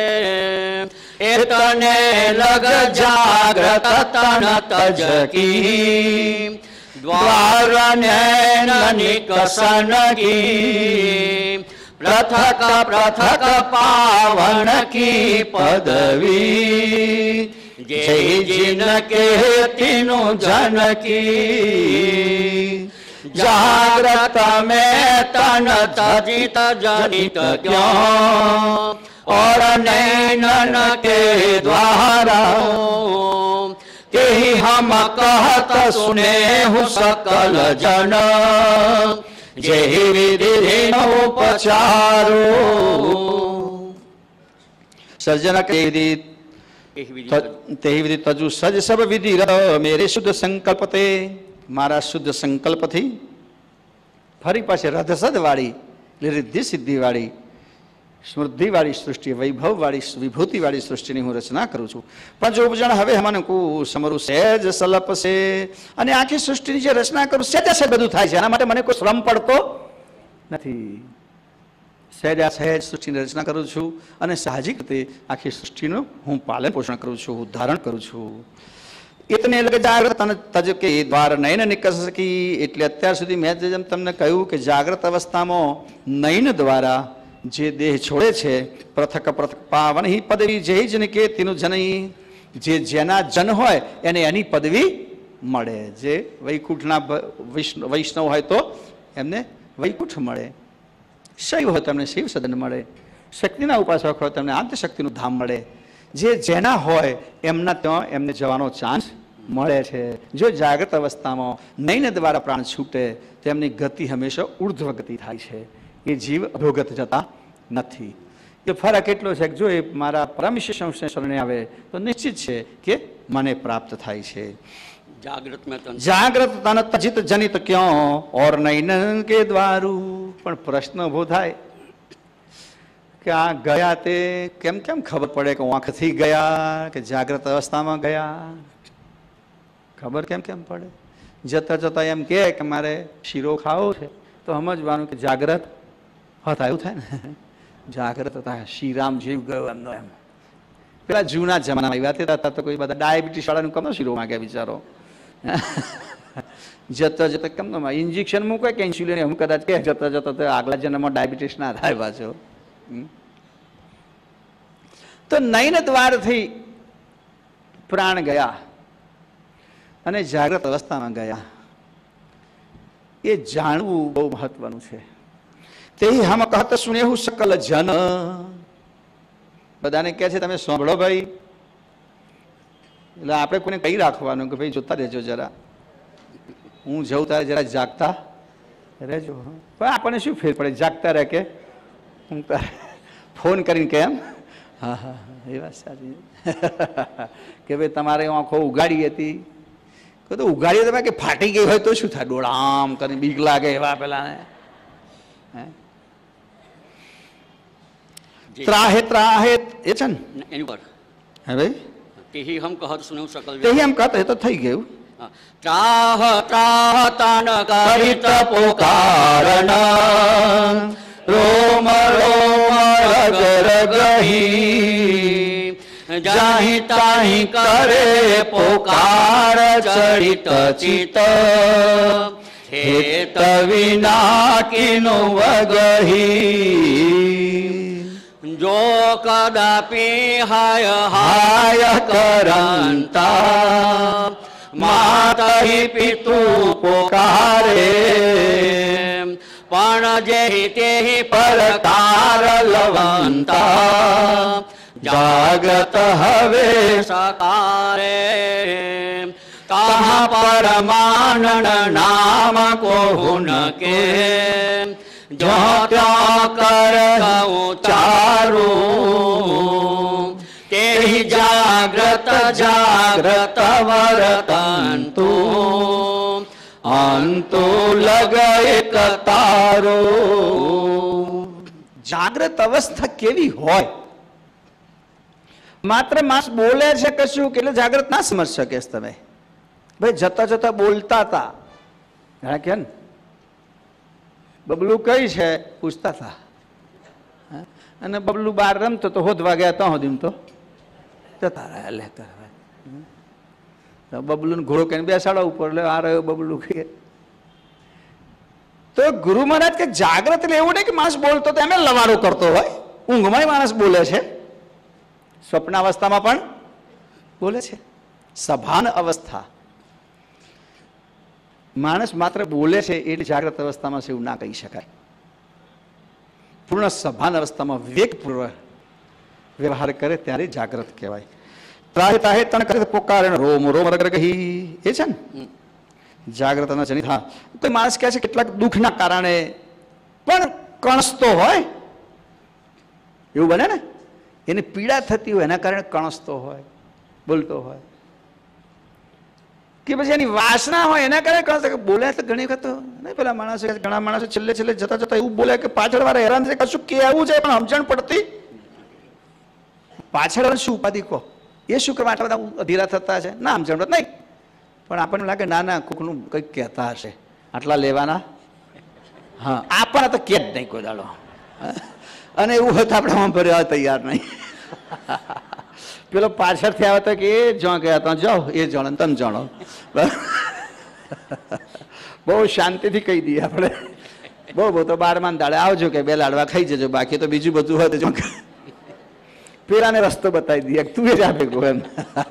એતને લગ જાગ્રત તન તજકી દ્વાર નિકસન કી पृथक पृथक पावन की पदवी, जय जिनके तीनों जन की। जागृत में तन तजित जनित क्यों, और नैनन के द्वारा ते हम कहत सुने हूँ सकल जन, जय विधि उपचारो। सज्जन के विधि ते विधि तजु सज सब विधि मेरे शुद्ध संकल्प ते, मारा शुद्ध संकल्प थी फरी पाछे रध सद वाली रिद्धि सिद्धि वाली स्मृद्धि वाली सृष्टि वैभव वाली विभूति वाली सृष्टि हूँ रचना करूँ छूँ। पण जो उपजन हवे हमने को समरू सहज सलप से अने आखी सृष्टि जे रचना करूँ सहज से बधु थाय छे, एना माटे मने कोई श्रम पड़तो नथी। सहजा सहज सृष्टि रचना करूँ छूँ अने साहजिक रीते आखी सृष्टिનું હું પાલન પોષણ કરું છું, ઉદ્ધારણ કરું છું। इतने लगे जागृत तज के द्वार नयन निकल सकी। એટલે અત્યાર સુધી મેં જેમ તમને કહ્યું કે જાગ્રત અવસ્થામાં નયન દ્વારા જે દેહ છોડે છે, પૃથક પૃથક પાવન ही પદવી જય જન કે તેનું જનઈ, જે જેના જન હોય એને એની પદવી મળે। જે વૈકુંઠના વૈષ્ણવ હોય તો એમને વૈકુંઠ મળે, શૈવ હોય તો એમને શિવ સદન મળે, શક્તિના ઉપાસક હોય તો એમને આદ્યશક્તિનું ધામ મળે। જે જેના હોય એમના ત્યાં એમને જવાનો ચાન્સ મળે છે। જો જાગૃત અવસ્થામાં નયન દ્વારા પ્રાણ છૂટે તેમની ગતિ હંમેશા ઉર્ધ્વ ગતિ થાય છે, એ જીવ અધોગત જતા નથી। એ ફરક એટલો છે કે જો એ મારા પરમશિષ્ય શરણે આવે તો નિશ્ચિત છે કે મને પ્રાપ્ત થાય છે। જાગ્રત તન તજિત જનિત ક્यों और नयन के द्वारू। પણ પ્રશ્ન ઉભો થાય કે આ ગયા તે કેમ કેમ ખબર પડે કે આંખથી ગયા કે જાગ્રત અવસ્થામાં ગયા? ખબર કેમ કેમ પડે? જતા જતા એમ કહે કે મારે શીરો ખાવો છે તો સમજવાનું કે જાગ્રત હતા, એવું થાય ને, જાગ્રત હતા, શ્રીરામ જીવ ગયો એમનો એમ। પેલા જૂના જમાનામાં એ વાત હતા તો કોઈ બધા ડાયાબિટીસ વાળાનું કમનો શીરો માંગે બિચારો, જતા જતા કેમનો ઇન્જેક્શન મૂકે કે ઇન્સ્યુલિન હું કદાચ કે જતા જતા તો આગલા જન્મમાં ડાયાબિટીસ ના થાય પાછો। તો નયન દ્વારથી પ્રાણ ગયા અને જાગ્રત અવસ્થામાં ગયા, એ જાણવું બહુ મહત્વનું છે। તે હમ કહત સુનેહુ સકલ જન, બધાને કહે છે તમે સાંભળો ભાઈ, એટલે આપણે કોઈને કહી રાખવાનું કે ભાઈ જોતા રહેજો જરા, હું જઉં ત્યારે જરા જાગતા રહેજો। પણ આપણને શું ફેર પડે જાગતા રહે કે ઊંઘતા? ફોન કરીને કેમ? હા હા એ વાત સાચી કે ભાઈ તમારે આંખો ઉગાડી હતી, તો ઉગાડી તમે કે ફાટી ગઈ હોય તો શું થાય? ડોળામ કરીને બીક લાગે એવા પેલા ત્રાહે ત્રાહે એ છે ને એની પર હે ભાઈ તેહી હમ કહત સુનેહુ સકલ તેહી હમ કહત, એ તો થઈ ગયું। ત્રાહ ત્રાહ તાન કરિત પોકારણ રોમ રોમ રગ રગહી, જાહી તાહી કરે પોકાર ચરિત ચિત, હેત વિના કિનો વગહી। જો કદાપી હાય હાય કરંતા માતહિ પિતુ પોકારે, પણ જેહી તેહી પરકાર લવંતા જાગત હવે સકારે। कहा परमानंद नाम को हुनके, जो त्या कर उचारो, ते ही जागृत जागृत वर्तंतु, अंतु लगे कतारो। जागृत अवस्था केवी होय? मात्र मास बोले છે કશું કે એટલે જાગૃત ના સમજ શકે તમે? ભાઈ જતા જતા બોલતા હતા કે બબલું કઈ છે પૂછતા હતા, અને બબલું બહાર રમતો તો હોદવા ગયા તો હોદીમ તો જતા રહ્યા લેતા। બબલું ઘોડો કહીને બેસાડો ઉપર, એટલે આ રહ્યો બબલું કે તો ગુરુ મહારાજ કે જાગ્રત એટલે એવું નહીં કે માણસ બોલતો તો એમ લવારો કરતો હોય, ઊંઘમાં માણસ બોલે છે, સ્વપ્ન અવસ્થામાં પણ બોલે છે. સભાન અવસ્થા, માણસ માત્ર બોલે છે એટલે જાગ્રત અવસ્થામાં છે એવું ના કહી શકાય. પૂર્ણ સભાન અવસ્થામાં વિવેકપૂર્વક વ્યવહાર કરે ત્યારે જાગ્રત કહેવાય. ત્રાહે તાહે તણ કરે પોકારે રોમ રોમ રગરગહી, એ છે ને જાગ્રત જનિત. હા, કોઈ માણસ કહે છે કેટલાક દુઃખના કારણે પણ કણસતો હોય, એવું બને ને, એને પીડા થતી હોય એના કારણે કણસતો હોય, બોલતો હોય, કે પછી એની વાસના હોય એના કારણે કણસતો. બોલ્યા તો ઘણી વખત નહીં, પેલા માણસો ઘણા માણસો છેલ્લે છેલ્લે જતા જતા એવું બોલે કે પાછળ વાળા હેરાન છે, કશું કેવું છે પણ સમજણ પડતી, પાછળ શું ઉપાધિ કહો, એ શું કરવા આટલા બધા અધીરા થતા છે, ના સમજણ પડત નહીં, પણ આપણને લાગે ના ના કોકનું કંઈક કહેતા હશે, આટલા લેવાના. હા, આપણને તો કે જ નહીં કોઈ દાડો, અને એવું હોય તો આપણે ભરવા તૈયાર નહીં. પેલો પાછળથી આવે તો કે એ જો ગયા તો જાઓ, એ જાણો તમે જાણો, બહુ શાંતિથી કહી દઈએ આપણે. બહુ તો 12મા દાડે આવજો કે 2 લાડવા ખાઈ જજો, બાકી તો બીજું બધું હોય તો પેલાને રસ્તો બતાવી દઈએ, તું એ જ આપે ગો એમ.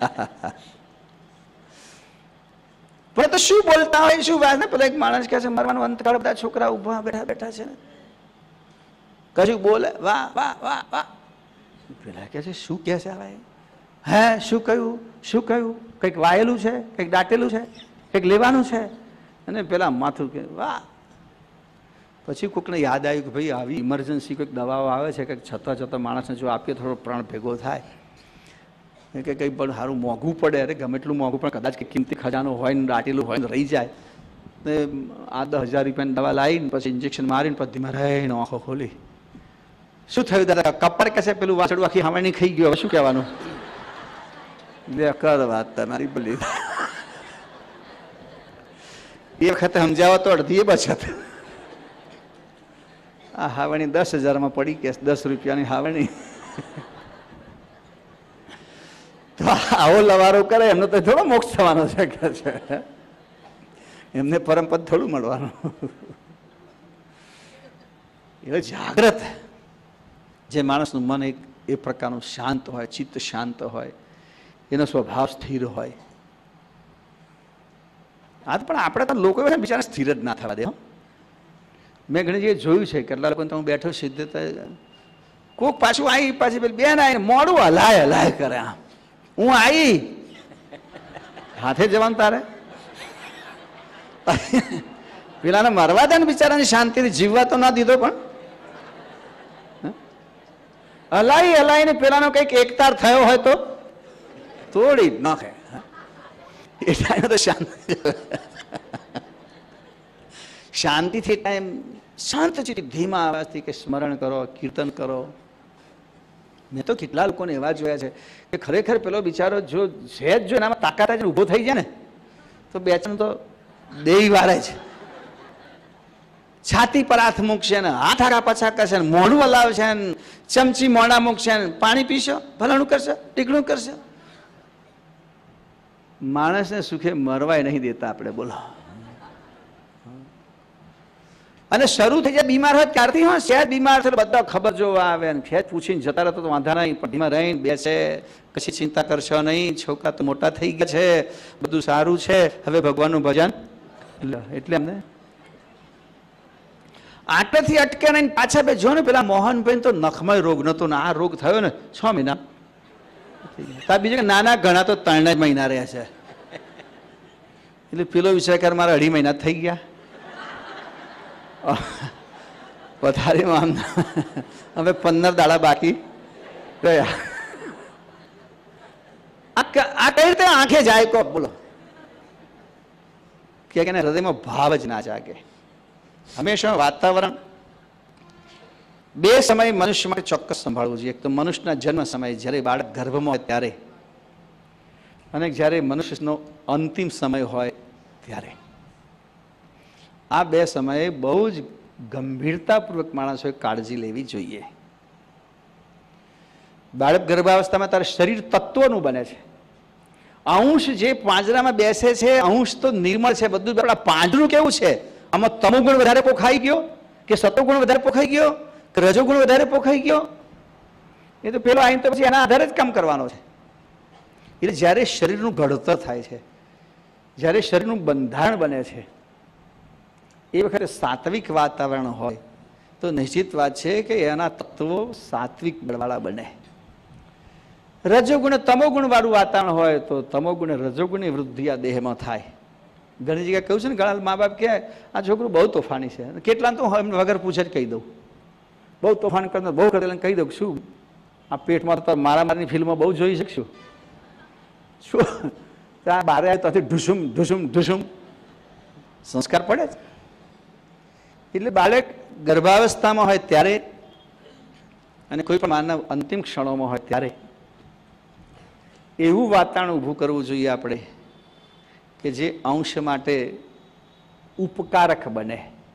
પણ તો શું બોલતા હોય, શું વાત ને. પેલો એક માણસ કહે છે મરવાનું અંતકાળ, બધા છોકરા ઉભા બેઠા છે ને, કશું બોલે વાહ વાહ વાહ વાહ. પેલા કહે છે શું કહે છે હવે, હે શું કહ્યું, શું કહ્યું, કંઈક વાયેલું છે, કંઈક દાટેલું છે, કંઈક લેવાનું છે, અને પેલા માથું કે વાહ. પછી કોઈકને યાદ આવ્યું કે ભાઈ આવી ઇમરજન્સી કોઈક દવાઓ આવે છે, કંઈક છતાં છતાં માણસને જો આપીએ થોડો પ્રાણ ભેગો થાય, કે કંઈ પણ સારું મોંઘું પડે, અરે ગમે એટલું મોંઘું પણ કદાચ કંઈક કિંમતી ખજાનો હોય ને દાટેલું હોય ને રહી જાય, ને આ 10,000 રૂપિયાની દવા લાવીને પછી ઇન્જેક્શન મારીને પછી ધીમે રહીને આંખો ખોલી, શું થયું દાદા, કપર કહેશે પેલું વાસડું આખી હાવણી ખાઈ ગયું, શું કહેવાનું, કર વાત તમારી બોલી. એ વખતે સમજાવો તો અડધી એ બચત. આ હાવણી 10,000માં પડી કે 10 રૂપિયાની હાવણી, તો આવો લવારો કરે એમનો તો થોડો મોક્ષ થવાનો છે, કે છે એમને પરમપદ થોડું મળવાનું. એ જાગ્રત જે માણસનું મન એ પ્રકારનું શાંત હોય, ચિત્ત શાંત હોય, એનો સ્વભાવ સ્થિર હોય. આ પણ આપણે તો લોકો બિચારા સ્થિર જ ના થવા દે. મેં ઘણી જગ્યાએ જોયું છે, કેટલા લોકો હું બેઠો સીધે કોક પાછું આવી પાછી પેલી બેન આવીને મોડું હલાય હલાય કરે, આમ હું આવી હાથે જવાનું તારે, પેલાને મરવા દે ને બિચારાની શાંતિથી જીવવા તો ના દીધો, પણ હલાઈ હલાઈને પેલાનો કંઈક એકતાર થયો હોય તો તોડી નાખે. એ ટાઈમે તો શાંતિથી ટાઈમ શાંતથી ધીમા અવાજથી કે સ્મરણ કરો, કીર્તન કરો. મેં તો કેટલા લોકોને એવા જોયા છે કે ખરેખર પેલો બિચારો જો સહેજ જો એનામાં તાકાત જ ઊભો થઈ જાય ને તો બેચન તો દેવી વાળે છે, છાતી પર હાથ મૂકશે ને હાથ આગા પાછા કરશે ને મોઢું હલાવશે ને ચમચી મોઢા મૂકશે ને પાણી પીશો ભલાણું કરશે ટીકણું કરશે. માણસને સુખે મરવાય નહીં દેતા આપણે, બોલો. અને શરૂ થઈ જાય બીમાર હોય ત્યારથી, હા સહેજ બીમાર થયો બધા ખબર જોવા આવે ને સહેજ પૂછીને જતા રહેતો તો વાંધા નહીં, પણ ધીમા રહીને બેસે, કશી ચિંતા કરશો નહીં, છોકરા તો મોટા થઈ ગયા છે, બધું સારું છે, હવે ભગવાનનું ભજન. એટલે અમને આટલેથી અટકે નહીં, પાછા બે જો ને પેલા મોહનભાઈ તો નખમય રોગ નતો ને આ રોગ થયો ને 6 મહિના, બીજું કે નાના ઘણા તો 3 મહિના રહ્યા છે. એટલે પેલો વિચાર કર મારા 2.5 મહિના થઈ ગયા, વધારેમાં હવે 15 દાડા બાકી ગયા. આ કઈ રીતે આંખે જાય કો, બોલો. કે હૃદયમાં ભાવ જ ના જાગે. હંમેશા વાતાવરણ 2 સમય મનુષ્ય માટે ચોક્કસ સંભાળવું જોઈએ. એક તો મનુષ્યના જન્મ સમય, જ્યારે બાળક ગર્ભમાં હોય ત્યારે, અને જ્યારે મનુષ્યનો અંતિમ સમય હોય ત્યારે. આ 2 સમયે બહુ જ ગંભીરતાપૂર્વક માણસોએ કાળજી લેવી જોઈએ. બાળક ગર્ભાવસ્થામાં તારે શરીર તત્વોનું બને છે. અંશ જે પાંજરામાં બેસે છે, અંશ તો નિર્મળ છે બધું. આપણા પાંજરું કેવું છે? આમાં તમોગુણ વધારે પોખાઈ ગયો કે સતોગુણ વધારે પોખાઈ ગયો કે રજોગુણ વધારે પોખાઈ ગયો, એ તો પેલો આવીને તો પછી એના આધારે જ કામ કરવાનો છે. એટલે જ્યારે શરીરનું ઘડતર થાય છે, જ્યારે શરીરનું બંધારણ બને છે, એ વખતે સાત્વિક વાતાવરણ હોય તો નિશ્ચિત વાત છે કે એના તત્વો સાત્વિક બળવાળા બને. રજોગુણ તમોગુણ વાળું વાતાવરણ હોય તો તમોગુણ રજોગુણની વૃદ્ધિ આ દેહમાં થાય. ઘણી જગ્યાએ કહ્યું છે ને, ઘણા મા બાપ કહે આ છોકરું બહુ તોફાની છે, કેટલા તો એમને વગર પૂછે જ કહી દઉં, બહુ તોફાન કરતા બહુ કરે કહી દઉં, શું આ પેટમાં તો મારામારીની ફિલ્મો બહુ જોઈ શકશું, શું આ બારે આવે ત્યાંથી ઢુસુમ ઢુસુમ ઢુસુમ સંસ્કાર પડે જ. એટલે બાળક ગર્ભાવસ્થામાં હોય ત્યારે અને કોઈ પણ માનવ અંતિમ ક્ષણોમાં હોય ત્યારે એવું વાતાવરણ ઊભું કરવું જોઈએ આપણે કે જે અંશ માટે ઉપકારક બને.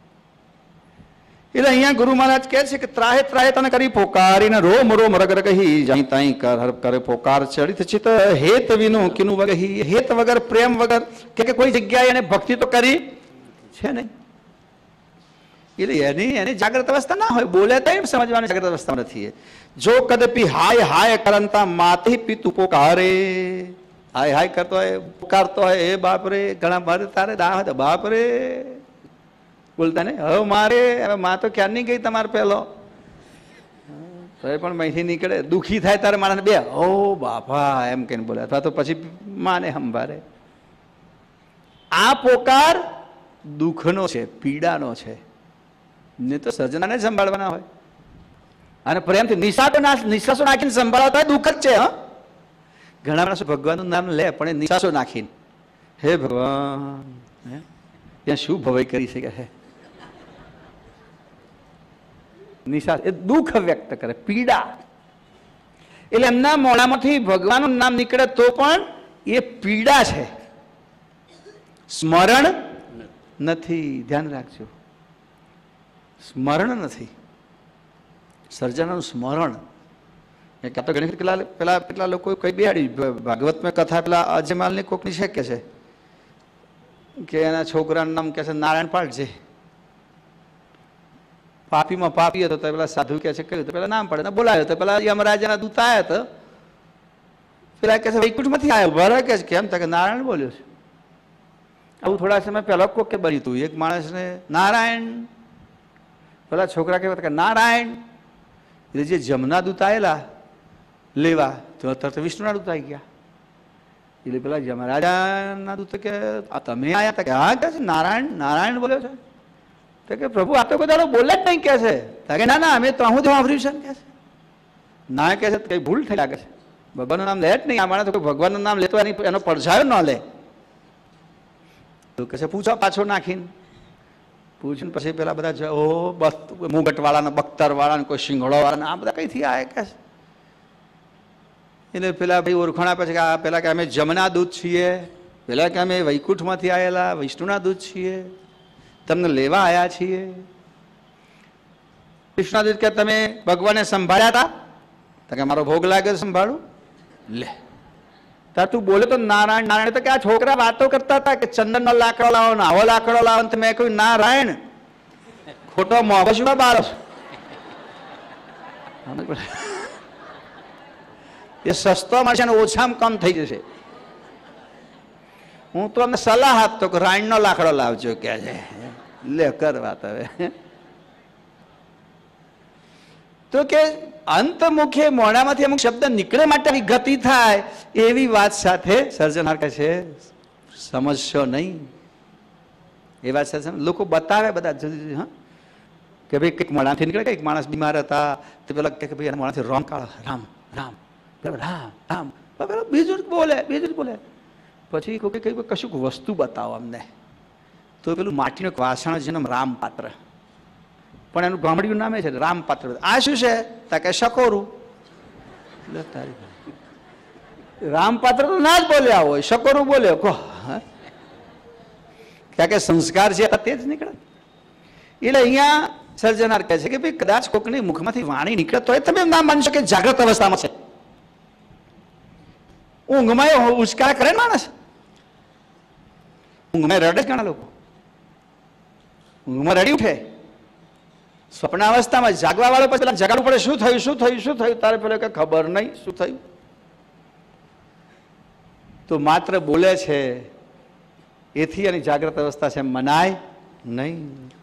એટલે અહીંયા ગુરુ મહારાજ કહે છે કે ત્રાહે ત્રાહે તને કરી પોકારીને રોમ રોમ રગ રગહી જાઈ તાઈ કરે પોકાર ચડિત ચિત હેત વિનું કિનું વગહી. હેત વગર પ્રેમ વગર કે કોઈ જગ્યાએ એને ભક્તિ તો કરી છે નહીં. એટલે એની જાગ્રત અવસ્થા ના હોય, બોલે તો એમ સમજવાની જાગ્રત અવસ્થા નથી. જો કદપી હાય હાય કરંતા માથી પિતુ પોકારે, હાય હાય કરતો હોય પુકારતો હોય, એ બાપરે ઘણા મારે તારે દા બાપરે બોલતા ને હવે મારે હવે માં તો ક્યાં નહીં ગઈ તમારે પહેલો તો એ પણ મહીથી નીકળે, દુઃખી થાય તારે માણસ બે ઓ બાપા એમ કહીને બોલે, અથવા તો પછી માને સંભાળે. આ પોકાર દુઃખનો છે, પીડાનો છે, ને તો સર્જનાને સંભાળવાના હોય. અને પ્રેમથી નિશ્વાસો નાખીને સંભાળતા હોય દુઃખ જ છે. હા, ઘણા માણસો ભગવાનનું નામ લે પણ એ નિશ્વાસો નાખીને હે ભગવાન ત્યાં શું ભવાઈ કરી શકે છે, નિશ્વાસ એ દુઃખ વ્યક્ત કરે, પીડા. એટલે એમના મોઢામાંથી ભગવાનનું નામ નીકળે તો પણ એ પીડા છે, સ્મરણ નથી. ધ્યાન રાખજો, સ્મરણ નથી. સર્જનાનું સ્મરણ ક્યાં તો ઘણી પેલા કેટલા લોકો કઈ બેહાડી ભાગવતમાં કથા પેલા અજમાલની કોકની છે કે એના છોકરાનું નામ કે છે નારાયણ પાડજે. પાપીમાં પાપી હતો તો પેલા સાધુ કે છે કહ્યું તો પેલા નામ પડે બોલાયો તો પેલા યમરાજાના દૂત આવ્યા તો પેલા કે છે વૈકુંઠમાંથી આવ્યો ભરે કે કેમ કે નારાયણ બોલ્યો છે. આવું થોડા સમય પહેલા કોક કે બન્યું હતું, એક માણસને નારાયણ, પેલા છોકરા કહેવાય કે નારાયણ. એટલે જે જમના દૂત આવેલા લેવા તો તરત વિષ્ણુના દૂત આવી ગયા. એટલે પેલા યમરાજાના દૂત કે તમે આવ્યા હતા કે હા કે છે નારાયણ નારાયણ બોલ્યો છે તો કે પ્રભુ આ તો કોઈ દાડો બોલે જ નહીં કે છે. કે ના ના અમે તો હું સાંભળ્યું છે કે છે ના કે છે કઈ ભૂલ થઈ લાગે છે, ભગવાનનું નામ લે જ નહીં. આ માણસ તો ભગવાનનું નામ લેતો એનો પડછાયો ન લે. તો કે છે પૂછો પાછો નાખીને પૂછીને પછી પેલા બધા ઓ મુગટવાળાને બખ્તરવાળાને કોઈ સિંગડોવાળાને આ બધા કઈથી આવે કે છે. એટલે પેલા ભાઈ ઓળખાણ આપે છે કે આ પેલા કે અમે જમના દૂત છીએ, પેલા કે અમે વૈકુંઠમાંથી આવેલા વિષ્ણુના દૂત છીએ, તમને લેવા આવ્યા છીએ. વિષ્ણુના દૂત કે તમે ભગવાનને સંભાળ્યા હતા તો કે મારો ભોગ લાગે સંભાળું લે. તાર તું બોલે તો નારાયણ નારાયણ તો કે આ છોકરા વાતો કરતા હતા કે ચંદનનો લાકડો લાવો ને આવો લાકડો લાવો ને મેં કહ્યું નારાયણ ખોટો મોભો શું બાળો એ સસ્તો મળશે ને ઓછામાં કમ થઈ જશે. હું તો અમને સલાહ આપતો કે રાયણનો લાકડો લાવજો કે છે લે કર વાત. હવે તો કે અંતમુખે મોઢામાંથી અમુક શબ્દ નીકળે માટે ગતિ થાય એવી વાત સાથે સર્જનહાર કહે છે સમજશો નહીં. એ વાત સાથે લોકો બતાવે બધા જુદી જુદી. હા કે ભાઈ કંઈક મોઢાથી નીકળે, કંઈક માણસ બીમાર હતા તો પેલા કે ભાઈ એના મોઢાથી રોમ કાઢો રામ રામ રામ રામ, બીજું જ બોલે બીજું જ બોલે. પછી કોઈ કઈ કશુંક વસ્તુ બતાવો અમને તો પેલું માટીનું એક વાસણ જેનું રામપાત્ર, પણ એનું ગામડિયું નામે છે રામપાત્ર. આ શું છે તા કે શકોરું. રામપાત્ર તો ના જ બોલ્યા હોય, શકોરું બોલ્યો કહો ક્યાં કે સંસ્કાર છે તે જ નીકળે. એટલે અહીંયા સર્જનાર કહે છે કે ભાઈ કદાચ કોકની મુખમાંથી વાણી નીકળે તો તમે ના માનશો કે જાગ્રત અવસ્થામાં છે. ઊંઘમાં ઉચકાર કરે માણસ, ઊંઘમાં રડે જ ઘણા લોકો. ઊંઘમાં રડી ઉઠે, સ્વપ્નાવસ્થામાં જાગવા વાળો પછી પેલા જગાડવું પડે, શું થયું શું થયું શું થયું, તારે પેલો કે ખબર નહીં શું થયું, તો માત્ર બોલે છે એથી એની જાગ્રત અવસ્થા છે મનાય નહીં.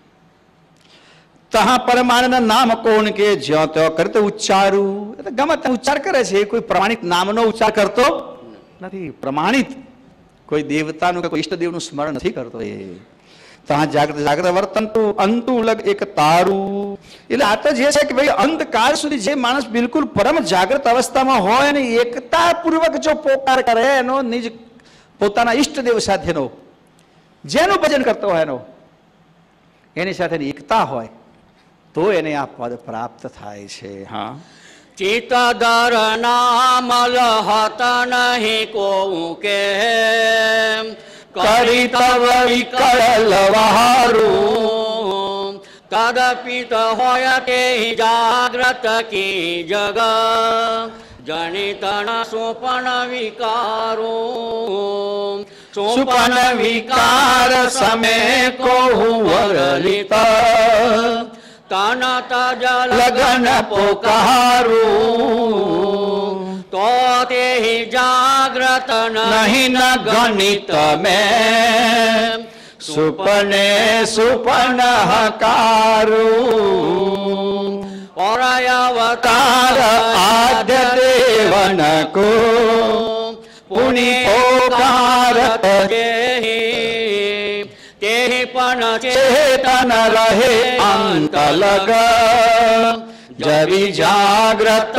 તહા પરમાણના નામ કોણ કે જ્યાં ત્યાં કરતો ઉચ્ચારું, ગમે ત્યાં ઉચ્ચાર કરે છે, એ કોઈ પ્રમાણિત નામનો ઉચ્ચાર કરતો નથી, પ્રમાણિત કોઈ દેવતાનું કે કોઈ ઈષ્ટદેવનું સ્મરણ નથી કરતો. એ ત્યાં જાગ્રત જાગ્રત વર્તન તું અંતુ લગ એક તારું. એટલે આ તો જે છે કે ભાઈ અંતકાળ સુધી જે માણસ બિલકુલ પરમ જાગ્રત અવસ્થામાં હોય અને એકતા પૂર્વક જો પોકાર કરે એનો નિજ પોતાના ઈષ્ટદેવ સાથેનો, જેનું ભજન કરતો હોય એનો, એની સાથેની એકતા હોય તો એને આ પદ પ્રાપ્ત થાય છે. હા, ચિતદર નામ લહત નહીં કોઉ કે કરી તવ વિકળ લવારું, તદપિત હોય તે જાગ્રત કી જગ જનિતન સોપન વિકારો. સુપન વિકાર સમે કોહુ વરલિત તનત જલ લગન પોકારું, તો તે જાગ્રત નહીં ન ગણિત મેં સુપને સુપન હકારું. ઓરયવતાર આદ્ય દેવન કો પુનિ પોકારત તે પણ ચેતન રહે અંત લગ જવી જાગ્રત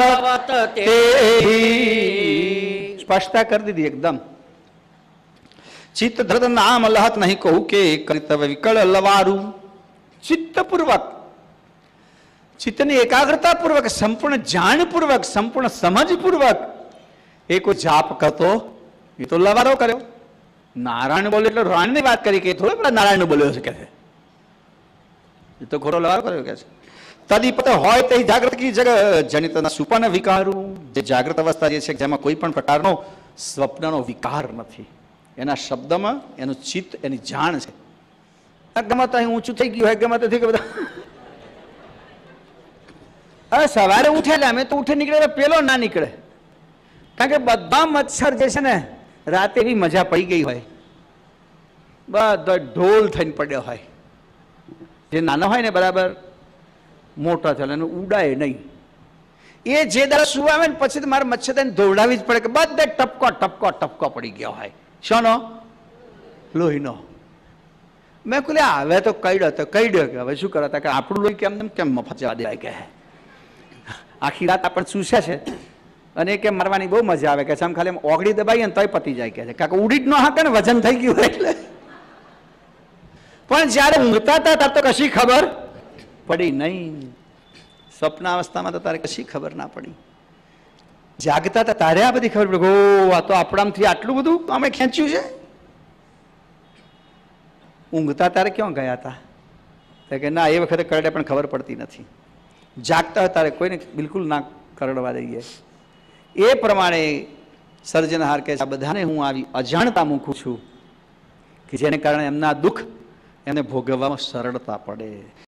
તેહી. સ્પષ્ટતા કરી દીધી એકદમ. ચિત્ત ધૃત નામ લહત નહીં કહું કે કર્તવ્ય વિકળ લવારું. ચિત્તપૂર્વક, ચિત્તની એકાગ્રતા પૂર્વક, સંપૂર્ણ જાણપૂર્વક, સંપૂર્ણ સમજપૂર્વક એ કોઈ જાપ કરતો, એ તો લવારો કર્યો. નારાયણ બોલે એટલે રાણની વાત કરી કે થોડો પેલા નારાયણ બોલ્યો છે કે છે, એ તો ખોટો લવારો કર્યો કે છે. તદીપત હોય તે જાગૃત કી જગ જનિતના સુપન વિકારું. જે જાગૃત અવસ્થા જે છે જેમાં કોઈ પણ પ્રકારનો સ્વપ્નનો વિકાર નથી, એના શબ્દમાં એનું ચિત્ત, એની જાણ છે. ગમે તો અહીં ઊંચું થઈ ગયું હોય, ગમે તો થઈ ગયું બધા. હવે સવારે ઉઠેલા અમે તો ઉઠે નીકળે, પેલો ના નીકળે, કારણ કે બધા મચ્છર જે છે ને રાતે એવી મજા પડી ગઈ હોય, બધા ઢોલ થઈને પડ્યો હોય. જે નાનો હોય ને બરાબર મોટા થયેલા એને ઉડાય નહીં. એ જે દાડા શું આવે ને પછી મારે મચ્છર થઈને દોડાવી જ પડે કે બધા ટપકો ટપકો ટપકો પડી ગયો હોય. શાનો? લોહીનો. મેં કહ્યું હવે તો કઈડ્યો તો કઈડ્યો, કે હવે શું કરતા કે આપણું લોહી કેમ કેમ મફત જવા દેવાય કે આખી રાત આપણને ચૂસે છે અને કે મારવાની બહુ મજા આવે કે આમ ખાલી ઓગળી દબાઈએ ને તોય પતી જાય કે છે, કારણ કે ઉડી જ ન હાકે ને વજન થઈ ગયું એટલે. પણ જયારે ઊંઘતા હતા ત્યારે તો કશી ખબર પડી નહીં. સ્વપ્નાવસ્થામાં તો તારે કશી ખબર ના પડી. જાગતા હતા તારે આ બધી ખબર પડી, ઓ આ તો આપણામાંથી આટલું બધું અમે ખેંચ્યું છે. ઊંઘતા તારે ક્યાં ગયા હતા? કે ના એ વખતે કરડે પણ ખબર પડતી નથી. જાગતા તારે કોઈને બિલકુલ ના કરડવા દઈએ. એ પ્રમાણે સર્જનહાર કહે છે આ બધાને હું આવી અજાણતા મૂકું છું કે જેને કારણે એમના દુઃખ એને ભોગવવામાં સરળતા પડે.